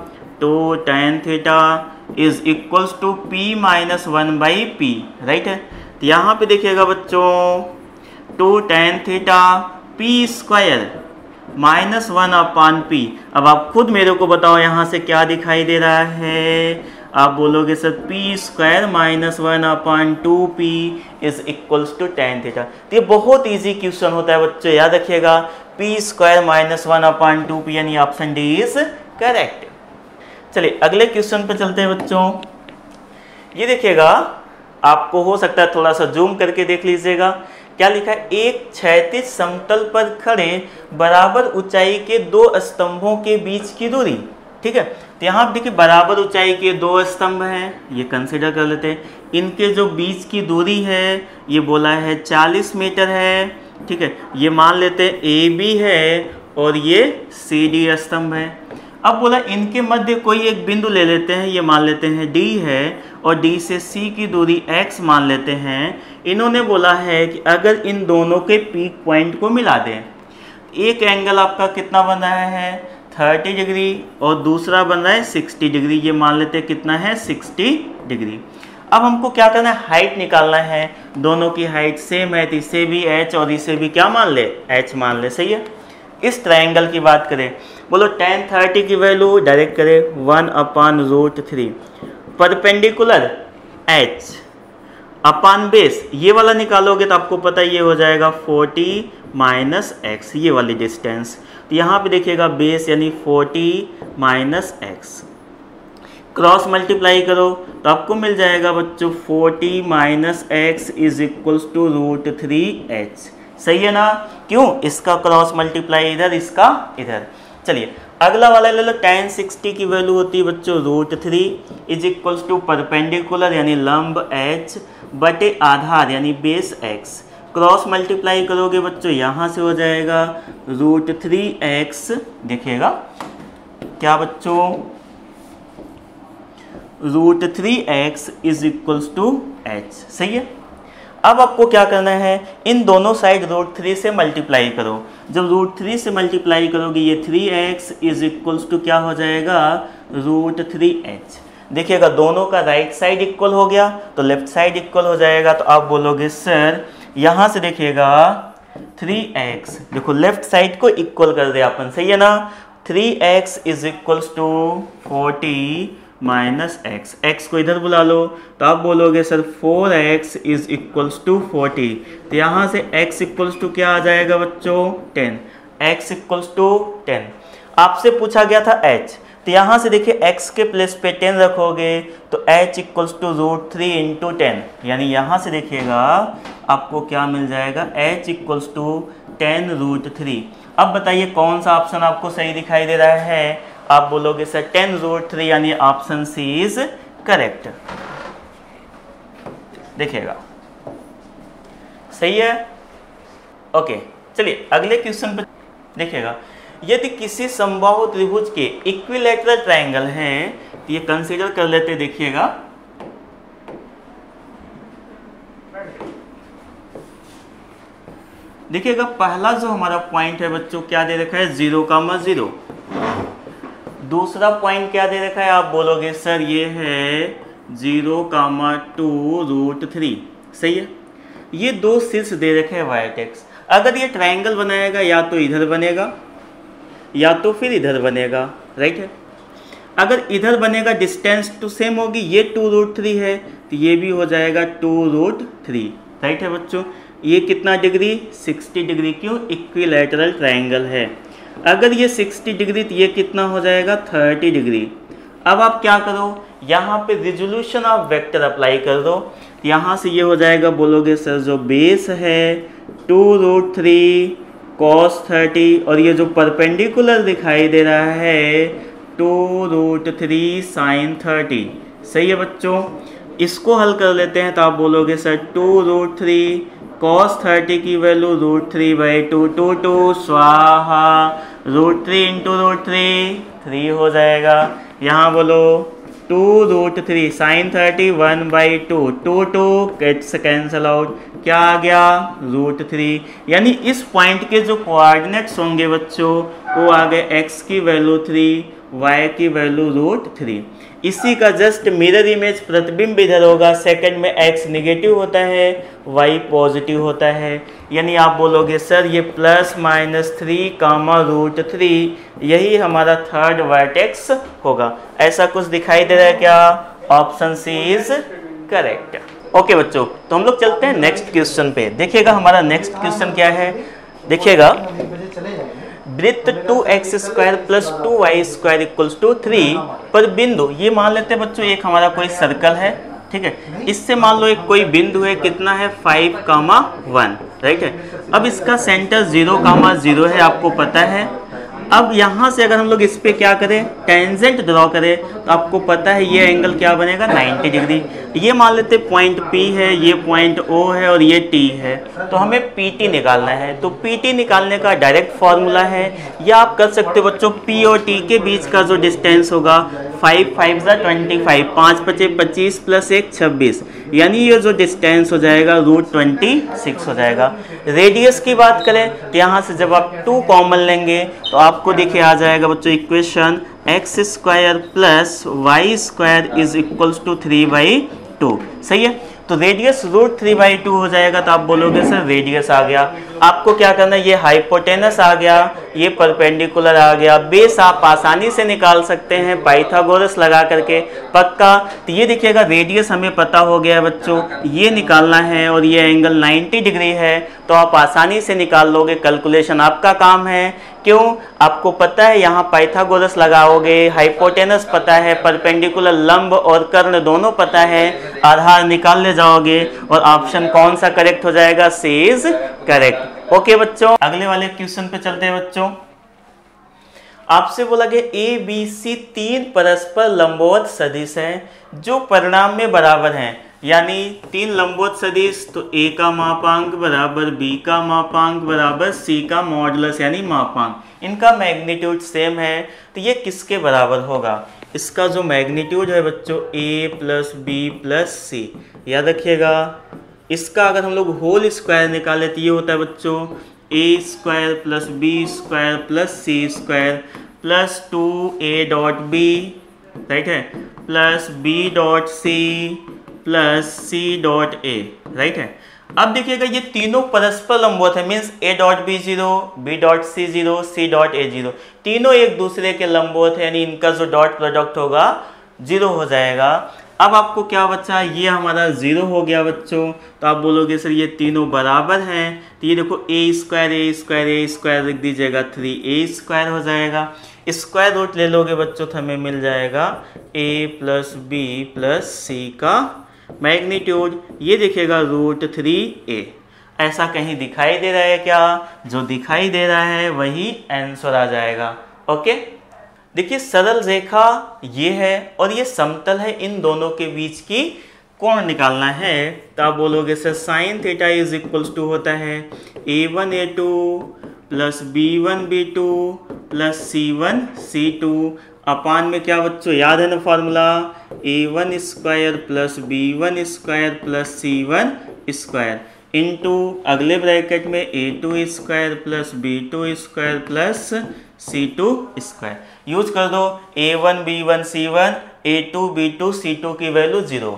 तो tan theta is equals to p minus one by p, right है। तो यहाँ पे देखिएगा बच्चों, two tan theta p square minus one upon p. अब आप खुद मेरे को बताओ यहाँ से क्या दिखाई दे रहा है, आप बोलोगे sir p square minus one upon two p is equals to tan theta. तो ये बहुत इजी क्वेश्चन होता है बच्चों, याद रखिएगा, p square minus one upon two p, यानी ऑप्शन डी इज करेक्ट। चलिए अगले क्वेश्चन पे चलते हैं बच्चों। ये देखिएगा, आपको हो सकता है थोड़ा सा जूम करके देख लीजिएगा, क्या लिखा है, एक क्षैतिज समतल पर खड़े बराबर ऊंचाई के दो स्तंभों के बीच की दूरी। ठीक है, तो यहाँ आप देखिए बराबर ऊंचाई के दो स्तंभ हैं, ये कंसिडर कर लेते हैं, इनके जो बीच की दूरी है ये बोला है चालीस मीटर है। ठीक है, ये मान लेते हैं ए बी है और ये सी डी स्तंभ है। अब बोला इनके मध्य कोई एक बिंदु ले लेते हैं, ये मान लेते हैं डी है और डी से सी की दूरी x मान लेते हैं। इन्होंने बोला है कि अगर इन दोनों के पीक पॉइंट को मिला दें, एक एंगल आपका कितना बन रहा है थर्टी डिग्री और दूसरा बन रहा है सिक्सटी डिग्री, ये मान लेते हैं कितना है सिक्सटी डिग्री। अब हमको क्या करना है, हाइट निकालना है, दोनों की हाइट सेम है तो इसे भी h और इसे भी क्या मान ले, h मान ले, सही है। इस ट्रायंगल की बात करें, बोलो टेन थर्टी की वैल्यू डायरेक्ट करें one upon root three, perpendicular h upon base, ये वाला निकालोगे तो आपको पता ये हो जाएगा फोर्टी माइनस एक्स, ये वाली डिस्टेंस। तो यहाँ पे देखिएगा बेस यानी forty minus x, cross multiply करो तो आपको मिल जाएगा बच्चों forty minus x is equals to root three h, सही है ना। क्यों, इसका क्रॉस मल्टीप्लाई इधर, इसका इधर। चलिए अगला वाला ले लो, टेन सिक्सटी की वैल्यू होती है बच्चों root three is equals to perpendicular यानी लंब h बटे आधार यानी बेस x, क्रॉस मल्टीप्लाई करोगे बच्चों यहाँ से हो जाएगा रूट थ्री एक्स, देखिएगा क्या बच्चों, root three x is equals to h, सही है। अब आपको क्या करना है, इन दोनों साइड रूट थ्री से मल्टीप्लाई करो, जब रूट थ्री से मल्टीप्लाई करोगे ये three x is equals to क्या हो जाएगा रूट थ्री एच। देखिएगा दोनों का राइट साइड इक्वल हो गया तो लेफ्ट साइड इक्वल हो जाएगा, तो आप बोलोगे सर यहाँ से देखिएगा थ्री एक्स, देखो लेफ्ट साइड को इक्वल कर दे अपन, सही है ना। Three x is equals to forty minus x, x को इधर बुला लो तो आप बोलोगे sir four x is equals to forty, तो यहाँ से x इक्वल्स टू क्या आ जाएगा बच्चों ten, x equals to ten. आपसे पूछा गया था h, तो यहाँ से देखिए x के प्लेस पे टेन रखोगे तो h equals to root three into ten, यानी यहाँ से देखिएगा आपको क्या मिल जाएगा h equals to ten root three. अब बताइए कौन सा ऑप्शन आपको सही दिखाई दे रहा है, आप बोलोगे सर टेन रूट थ्री यानी ऑप्शन सी इज करेक्ट, देखिएगा सही है। ओके चलिए अगले क्वेश्चन पे देखिएगा, यदि किसी समबाहु त्रिभुज के इक्विलैटरल ट्रायंगल हैं तो ये कंसीडर कर लेते, देखिएगा देखिएगा पहला जो हमारा पॉइंट है बच्चों क्या दे रखा है जीरो कामा जीरो, दूसरा पॉइंट क्या दे रखा है, आप बोलोगे सर ये है zero comma two root three, सही है। ये दो शीर्ष दे रखे हैं वर्टेक्स। अगर ये ट्रायंगल बनाएगा या तो इधर बनेगा या तो फिर इधर बनेगा, राइट है। अगर इधर बनेगा डिस्टेंस टू सेम होगी, ये टू रूट थ्री है तो ये भी हो जाएगा टू रूट थ्री, राइट है बच्चों। ये कितना डिग्री, सिक्सटी डिग्री, क्यों, इक्विलैटरल ट्रायंगल है। अगर ये सिक्सटी डिग्री तो ये कितना हो जाएगा, थर्टी डिग्री। अब आप क्या करो, यहाँ पे रिजोल्यूशन ऑफ वेक्टर अप्लाई कर दो। यहाँ से ये हो जाएगा, बोलोगे सर जो बेस है two root three cos thirty, और ये जो परपेंडिकुलर दिखाई दे रहा है two root three sine thirty. सही है बच्चों, इसको हल कर लेते हैं तो आप बोलोगे sir two root three cos thirty की value root three by two, two two स्वाहा, root three into root three three हो जाएगा। यहाँ बोलो two root three sine thirty one by two, two two gets cancel out, क्या आ गया, root three. यानी इस पॉइंट के जो कोऑर्डिनेट्स होंगे बच्चों वो आ गए एक्स की वैल्यू थ्री, वाई की वैल्यू रूट थ्री। इसी का जस्ट मिरर इमेज प्रतिबिंब इधर होगा। सेकंड में x निगेटिव होता है, y पॉजिटिव होता है। यानी आप बोलोगे सर ये plus minus three comma root three, यही हमारा थर्ड वर्टेक्स होगा। ऐसा कुछ दिखाई दे रहा है क्या, option C is correct. Okay बच्चों, तो हम लोग चलते हैं नेक्स्ट क्वेश्चन पे। देखिएगा हमारा नेक्स्ट क्वेश्चन क्या है, देखिएगा वृत्त two x square plus two y square equals to three पर बिंदु, ये मान लेते हैं बच्चों एक हमारा कोई सर्कल है, ठीक है। इससे मान लो एक कोई बिंदु है, कितना है, फाइव कामा वन, राइट है। अब इसका सेंटर जीरो कामा जीरो है, आपको पता है। अब यहाँ से अगर हम लोग इस पे क्या करें, टेंजेंट ड्रॉ करें, तो आपको पता है ये एंगल क्या बनेगा, नाइन्टी डिग्री। ये मान लेते पॉइंट P है, ये पॉइंट O है और ये T है, तो हमें P T निकालना है। तो P T निकालने का डायरेक्ट फॉर्मूला है, या आप कर सकते हो बच्चों P और T के बीच का जो डिस्टेंस होगा, फाइव फाइव ज़ा ट्वेंटी फाइव, पाँच पचे पच्चीस प्लस एक छब्बीस, यानी ये जो डिस्टेंस हो जाएगा रूट ट्वेंटी सिक्स हो जाएगा। रेडियस की बात करें तो यहाँ से जब आप टू कॉमन लेंगे तो आपको देखिए आ जाएगा बच्चों equation X square plus Y square is equals to three by two. सही है, तो radius root three by two हो जाएगा। तो आप बोलोगे सर रेडियस आ गया, आपको क्या करना है, ये हाइपोटेनस आ गया, ये परपेंडिकुलर आ गया। बेस आप आसानी से निकाल सकते हैं पाइथागोरस लगा करके, पक्का। तो ये देखिएगा रेडियस हमें पता हो गया बच्चों, ये निकालना है और ये एंगल नाइन्टी डिग्री है, तो आप आसानी से निकाल लोगे। कैलकुलेशन आपका काम है, क्यों, आपको पता है यहाँ पाइथागोरस लगाओगे, हाइपोटेनस पता है, परपेंडिकुलर लंब और कर्ण दोनों पता है, आधार निकाल ले जाओगे और ऑप्शन कौन सा करेक्ट हो जाएगा, सी इज करेक्ट। ओके बच्चों, अगले वाले क्वेश्चन पे चलते हैं बच्चों। आपसे बोला गया ए बी सी तीन परस्पर लंबवत सदिश हैं जो परिणाम में बराबर हैं, यानी तीन लंबवत सदिश, तो a का मापांक बराबर b का मापांक बराबर c का मॉडुलस यानी मापांक, इनका मैग्नीट्यूड सेम है, तो ये किसके बराबर होगा। इसका जो मैग्नीट्यूड है बच्चों a plus B plus C, याद रखिएगा। इसका अगर हम लोग होल स्क्वायर निकालें तो ये होता है बच्चों a square plus B square plus C square plus two A dot B, right है, plus B dot C plus C dot A, right है। अब देखिएगा ये तीनों परस्पर लंबवत है, means A dot B zero, B dot C zero, C dot A zero, तीनों एक दूसरे के लंबवत है, यानी इनका जो डॉट प्रोडक्ट होगा जीरो हो जाएगा। अब आपको क्या बचा, ये हमारा जीरो हो गया बच्चों, तो आप बोलोगे सर ये तीनों बराबर हैं, तो ये देखो A square A square A square लिख दीजिएगा, थ्री ए स्क्वायर हो जाएगा। स्क्वायर रूट ले लोगे बच्चों तो हमें मिल जाएगा A plus B plus C का मैग्नीट्यूड, ये देखिएगा रूट थ्री ए। ऐसा कहीं दिखाई दे रहा है क्या, जो दिखाई दे रहा है वही आंसर आ जाएगा। ओके, देखिए सरल रेखा ये है और ये समतल है, इन दोनों के बीच की कोण निकालना है, तो आप बोलोगे sir sine theta is equals to होता है ए one A two plus B one B two plus C one C two, upon में क्या बच्चों याद है ना formula, A one square plus B one square plus C one square into अगले bracket में A two square plus B two square plus C two square. Use कर दो A one B one C one, A to B two C two की value zero.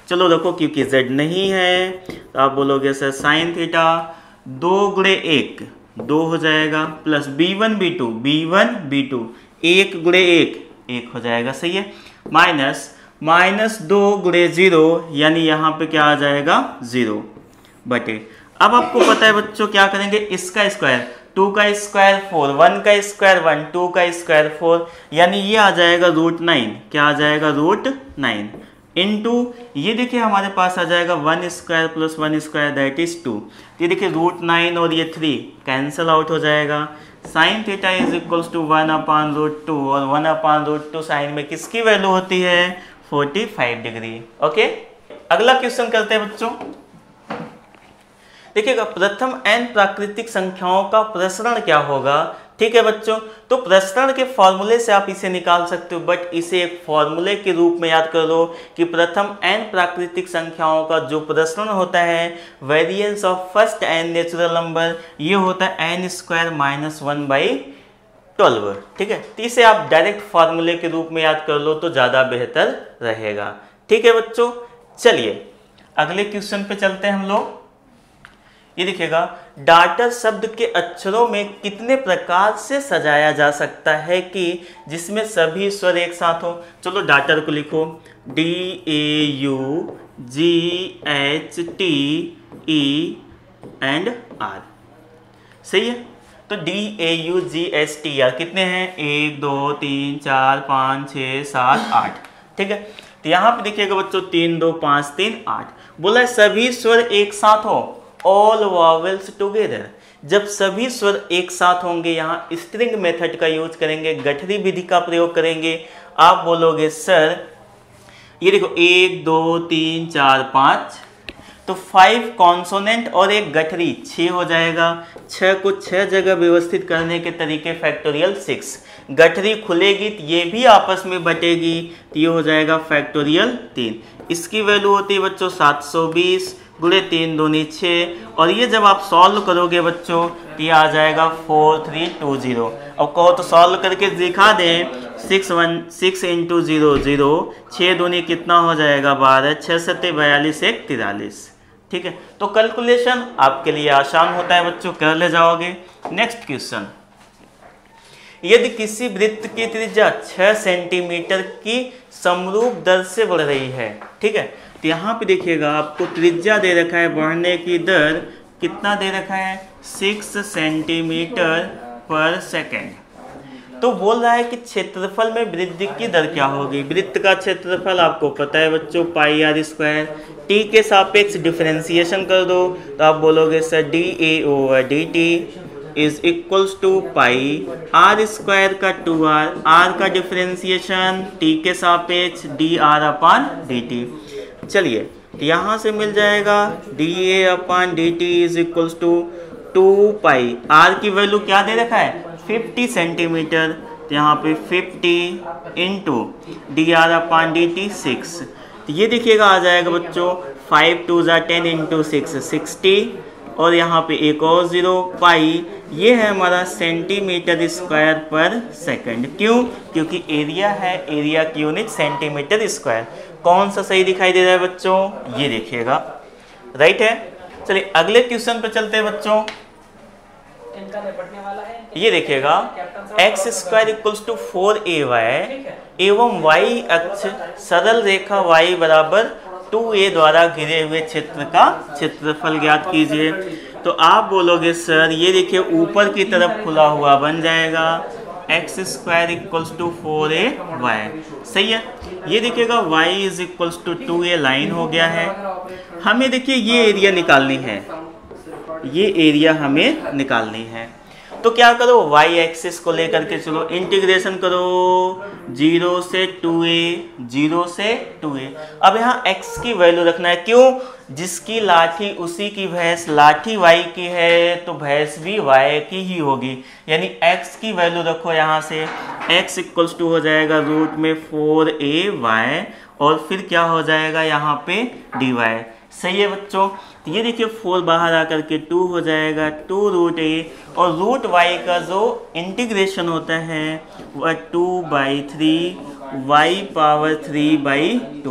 चलो रखो क्योंकि z नहीं है, तो आप बोलोगे सर साइन थीटा दो गुणे एक दो हो जाएगा, plus B one B two B one B two एक गुणे एक एक हो जाएगा, सही है, माइनस माइनस दो गुणे जीरो यानी यहाँ पे क्या आ जाएगा जीरो बटे। अब आपको पता है बच्चों क्या करेंगे, इसका स्क्वायर, टू का स्क्वायर फोर, वन का स्क्वायर वन, टू का स्क्वायर फोर, यानी ये आ जाएगा रूट नाइन, क्या आ जाएगा रूट नाइन, इनटू ये देखिए हमारे पास आ जाएगा one square plus one square that is two, ये देखिए रूट नाइन और ये थ्री कैंसिल आउट हो जाएगा, sine theta is equals to one upon root two, और one upon root two sine में किसकी वैल्यू होती है पैंतालीस डिग्री। ओके, अगला क्वेश्चन करते हैं बच्चों। देखिएगा प्रथम n प्राकृतिक संख्याओं का प्रसरण क्या होगा। ठीक है बच्चों, तो प्रसरण के फॉर्मूले से आप इसे निकाल सकते हो, बट इसे एक फॉर्मूले के रूप में याद कर लो कि प्रथम n प्राकृतिक संख्याओं का जो प्रसरण होता है variance of first n natural number, ये होता है N square minus one by twelve. ठीक है, तो इसे आप डायरेक्ट फॉर्मूले के रूप में याद कर लो तो ज़्यादा बेहतर रहेगा। ठीक है बच्चों, चलिए अगले क्वेश्चन पे चलते हैं हम लोग। ये देखिएगा डाटर शब्द के अक्षरों में कितने प्रकार से सजाया जा सकता है कि जिसमें सभी स्वर एक साथ हो। चलो डाटर को लिखो, D A U G H T E and R, सही है। तो D A U G H T R कितने हैं, एक दो तीन चार पाँच छः सात आठ। ठीक है, तो यहाँ पे देखिएगा बच्चों तीन दो पाँच तीन आठ, बोला है सभी स्वर एक साथ हो, ऑल वॉवेल्स टुगेदर। जब सभी स्वर एक साथ होंगे यहाँ स्ट्रिंग मेथड का यूज करेंगे, गठरी विधि का प्रयोग करेंगे। आप बोलोगे सर ये देखो एक दो तीन चार पाँच, तो फाइव कॉन्सोनेंट और एक गठरी छः हो जाएगा। छः को छः जगह व्यवस्थित करने के तरीके फैक्टोरियल सिक्स, गठरी खुलेगी तो ये भी आपस में बटेगी तो ये हो जाएगा फैक्टोरियल तीन। इसकी वैल्यू होती है बच्चों सात सौ बीस गुणे तीन दूनी छः, और ये जब आप सॉल्व करोगे बच्चों तो ये आ जाएगा फोर थ्री टू जीरो। अब कहो तो सॉल्व करके दिखा दें, six one six into zero zero, छः दूनी कितना हो जाएगा बारह, छः सत्ते बयालीस एक तिरालीस। ठीक है, तो कैलकुलेशन आपके लिए आसान होता है बच्चों, कर ले जाओगे। नेक्स्ट क्वेश्चन, यदि किसी वृत्त की त्रिज्या छः सेंटीमीटर की समरूप दर से बढ़ रही है, ठीक है, तो यहाँ पे देखिएगा आपको त्रिज्या दे रखा है, बढ़ने की दर कितना दे रखा है, सिक्स सेंटीमीटर पर सेकेंड। तो बोल रहा है कि क्षेत्रफल में वृद्धि की दर क्या होगी। वृत्त का क्षेत्रफल आपको पता है बच्चों पाई आर स्क्वायर, टी के सापेक्ष डिफरेंशिएशन कर दो तो आप बोलोगे sir D A over D T is equals to pi R square का टू आर, आर का डिफरेंशिएशन टी के सापेक्ष D R upon D T. चलिए यहाँ से मिल जाएगा D A upon D T is equals to two pi, R की वैल्यू क्या दे रखा है फिफ्टी सेंटीमीटर, तो यहाँ पे fifty into D R upon D T six, तो ये देखिएगा आ जाएगा बच्चों फाइव टू ज़ा टेन इंटू सिक्स सिक्सटी, और यहाँ पे एक और ज़ीरो पाई, ये है हमारा सेंटीमीटर स्क्वायर पर सेकंड। क्यों? क्योंकि एरिया है, एरिया की यूनिट सेंटीमीटर स्क्वायर। कौन सा सही दिखाई दे रहा है बच्चों, ये देखिएगा राइट है। चलिए अगले क्वेश्चन पे चलते हैं बच्चों। ये देखिएगा x square equals to four A Y एवं वाई अक्ष सरल रेखा y बराबर टू ए द्वारा घिरे हुए क्षेत्र का क्षेत्रफल ज्ञात कीजिए। तो आप बोलोगे सर ये देखिए ऊपर की तरफ खुला हुआ बन जाएगा x square equals to four A Y, सही है। ये देखिएगा y is equals to two A line हो गया है। हमें देखिए ये एरिया निकालनी है, ये एरिया हमें निकालनी है। तो क्या करो y एक्सिस को लेकर के चलो इंटीग्रेशन करो, जीरो से टू ए, जीरो से टू ए। अब यहाँ x की वैल्यू रखना है, क्यों? जिसकी लाठी उसी की भैंस, लाठी y की है तो भैंस भी y की ही होगी, यानी x की वैल्यू रखो यहाँ से, x इक्वल्स टू हो जाएगा रूट में फोर ए वाई, और फिर क्या हो जाएगा यहाँ पे डी वाई, सही है बच्चों। तो ये देखिए फोर बाहर आकर के टू हो जाएगा, टू रूट ए, और रूट वाई का जो इंटीग्रेशन होता है वह two by three Y power three by two.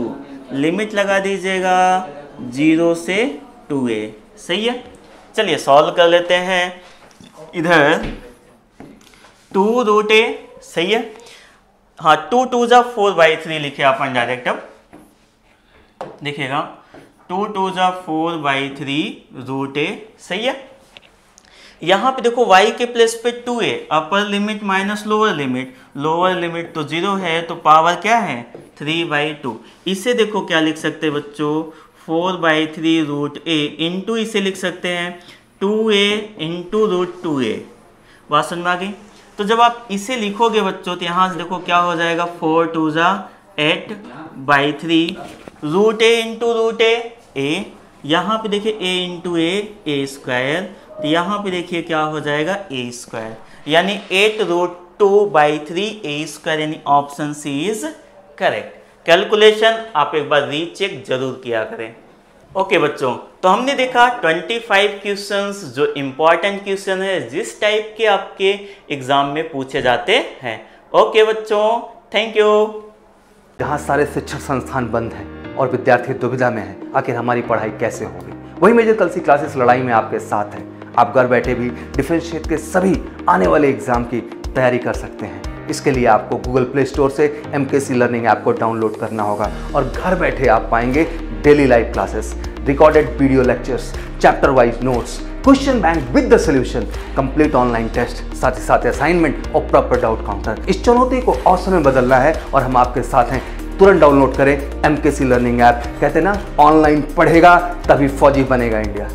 Limit लगा दीजिएगा जीरो से टू ए। सही है, चलिए सॉल्व कर लेते हैं। इधर टू रूट ए, सही है, हाँ टू टू जा फोर बाई थ्री लिखे अपन डायरेक्ट। अब देखिएगा टू टू जा four by three root A, सही है। यहाँ पे देखो y के प्लेस पे two A, upper limit minus lower limit, lower limit तो जीरो है तो पावर क्या है थ्री बाई टू। इसे देखो क्या लिख सकते हैं बच्चों, four by three root A into इसे लिख सकते हैं two A into root two A. बात समझ में आ गई। तो जब आप इसे लिखोगे बच्चों तो यहाँ से देखो क्या हो जाएगा, फोर टू जा eight by three root A into root A A, यहाँ पे देखिए ए इंटू ए ए स्क्वायर, तो यहाँ पे देखिए क्या हो जाएगा ए स्क्वायर, यानी eight root two by three A square, यानी option C is correct. Calculation आप एक बार रीचेक जरूर किया करें। ओके बच्चों, तो हमने देखा पच्चीस क्वेश्चंस जो इम्पोर्टेंट क्वेश्चन है, जिस टाइप के आपके एग्जाम में पूछे जाते हैं। ओके बच्चों, थैंक यू। जहाँ सारे शिक्षण संस्थान बंद हैं और विद्यार्थी दुविधा में हैं, आखिर हमारी पढ़ाई कैसे होगी, वही मेजर कलसी क्लासेस लड़ाई में आपके साथ है। आप घर बैठे भी डिफेंस क्षेत्र के सभी आने वाले एग्जाम की तैयारी कर सकते हैं। इसके लिए आपको गूगल प्ले स्टोर से M K C learning app को डाउनलोड करना होगा और घर बैठे आप पाएंगे daily live classes, recorded video lectures, chapter wise notes, question bank with the solution, complete online test, साथ ही साथ असाइनमेंट और प्रॉपर डाउट काउंटर। इस चुनौती को अवसर में बदलना है और हम आपके साथ हैं। तुरंत डाउनलोड करें M K C learning app. कहते हैं ना, ऑनलाइन पढ़ेगा तभी फौजी बनेगा इंडिया।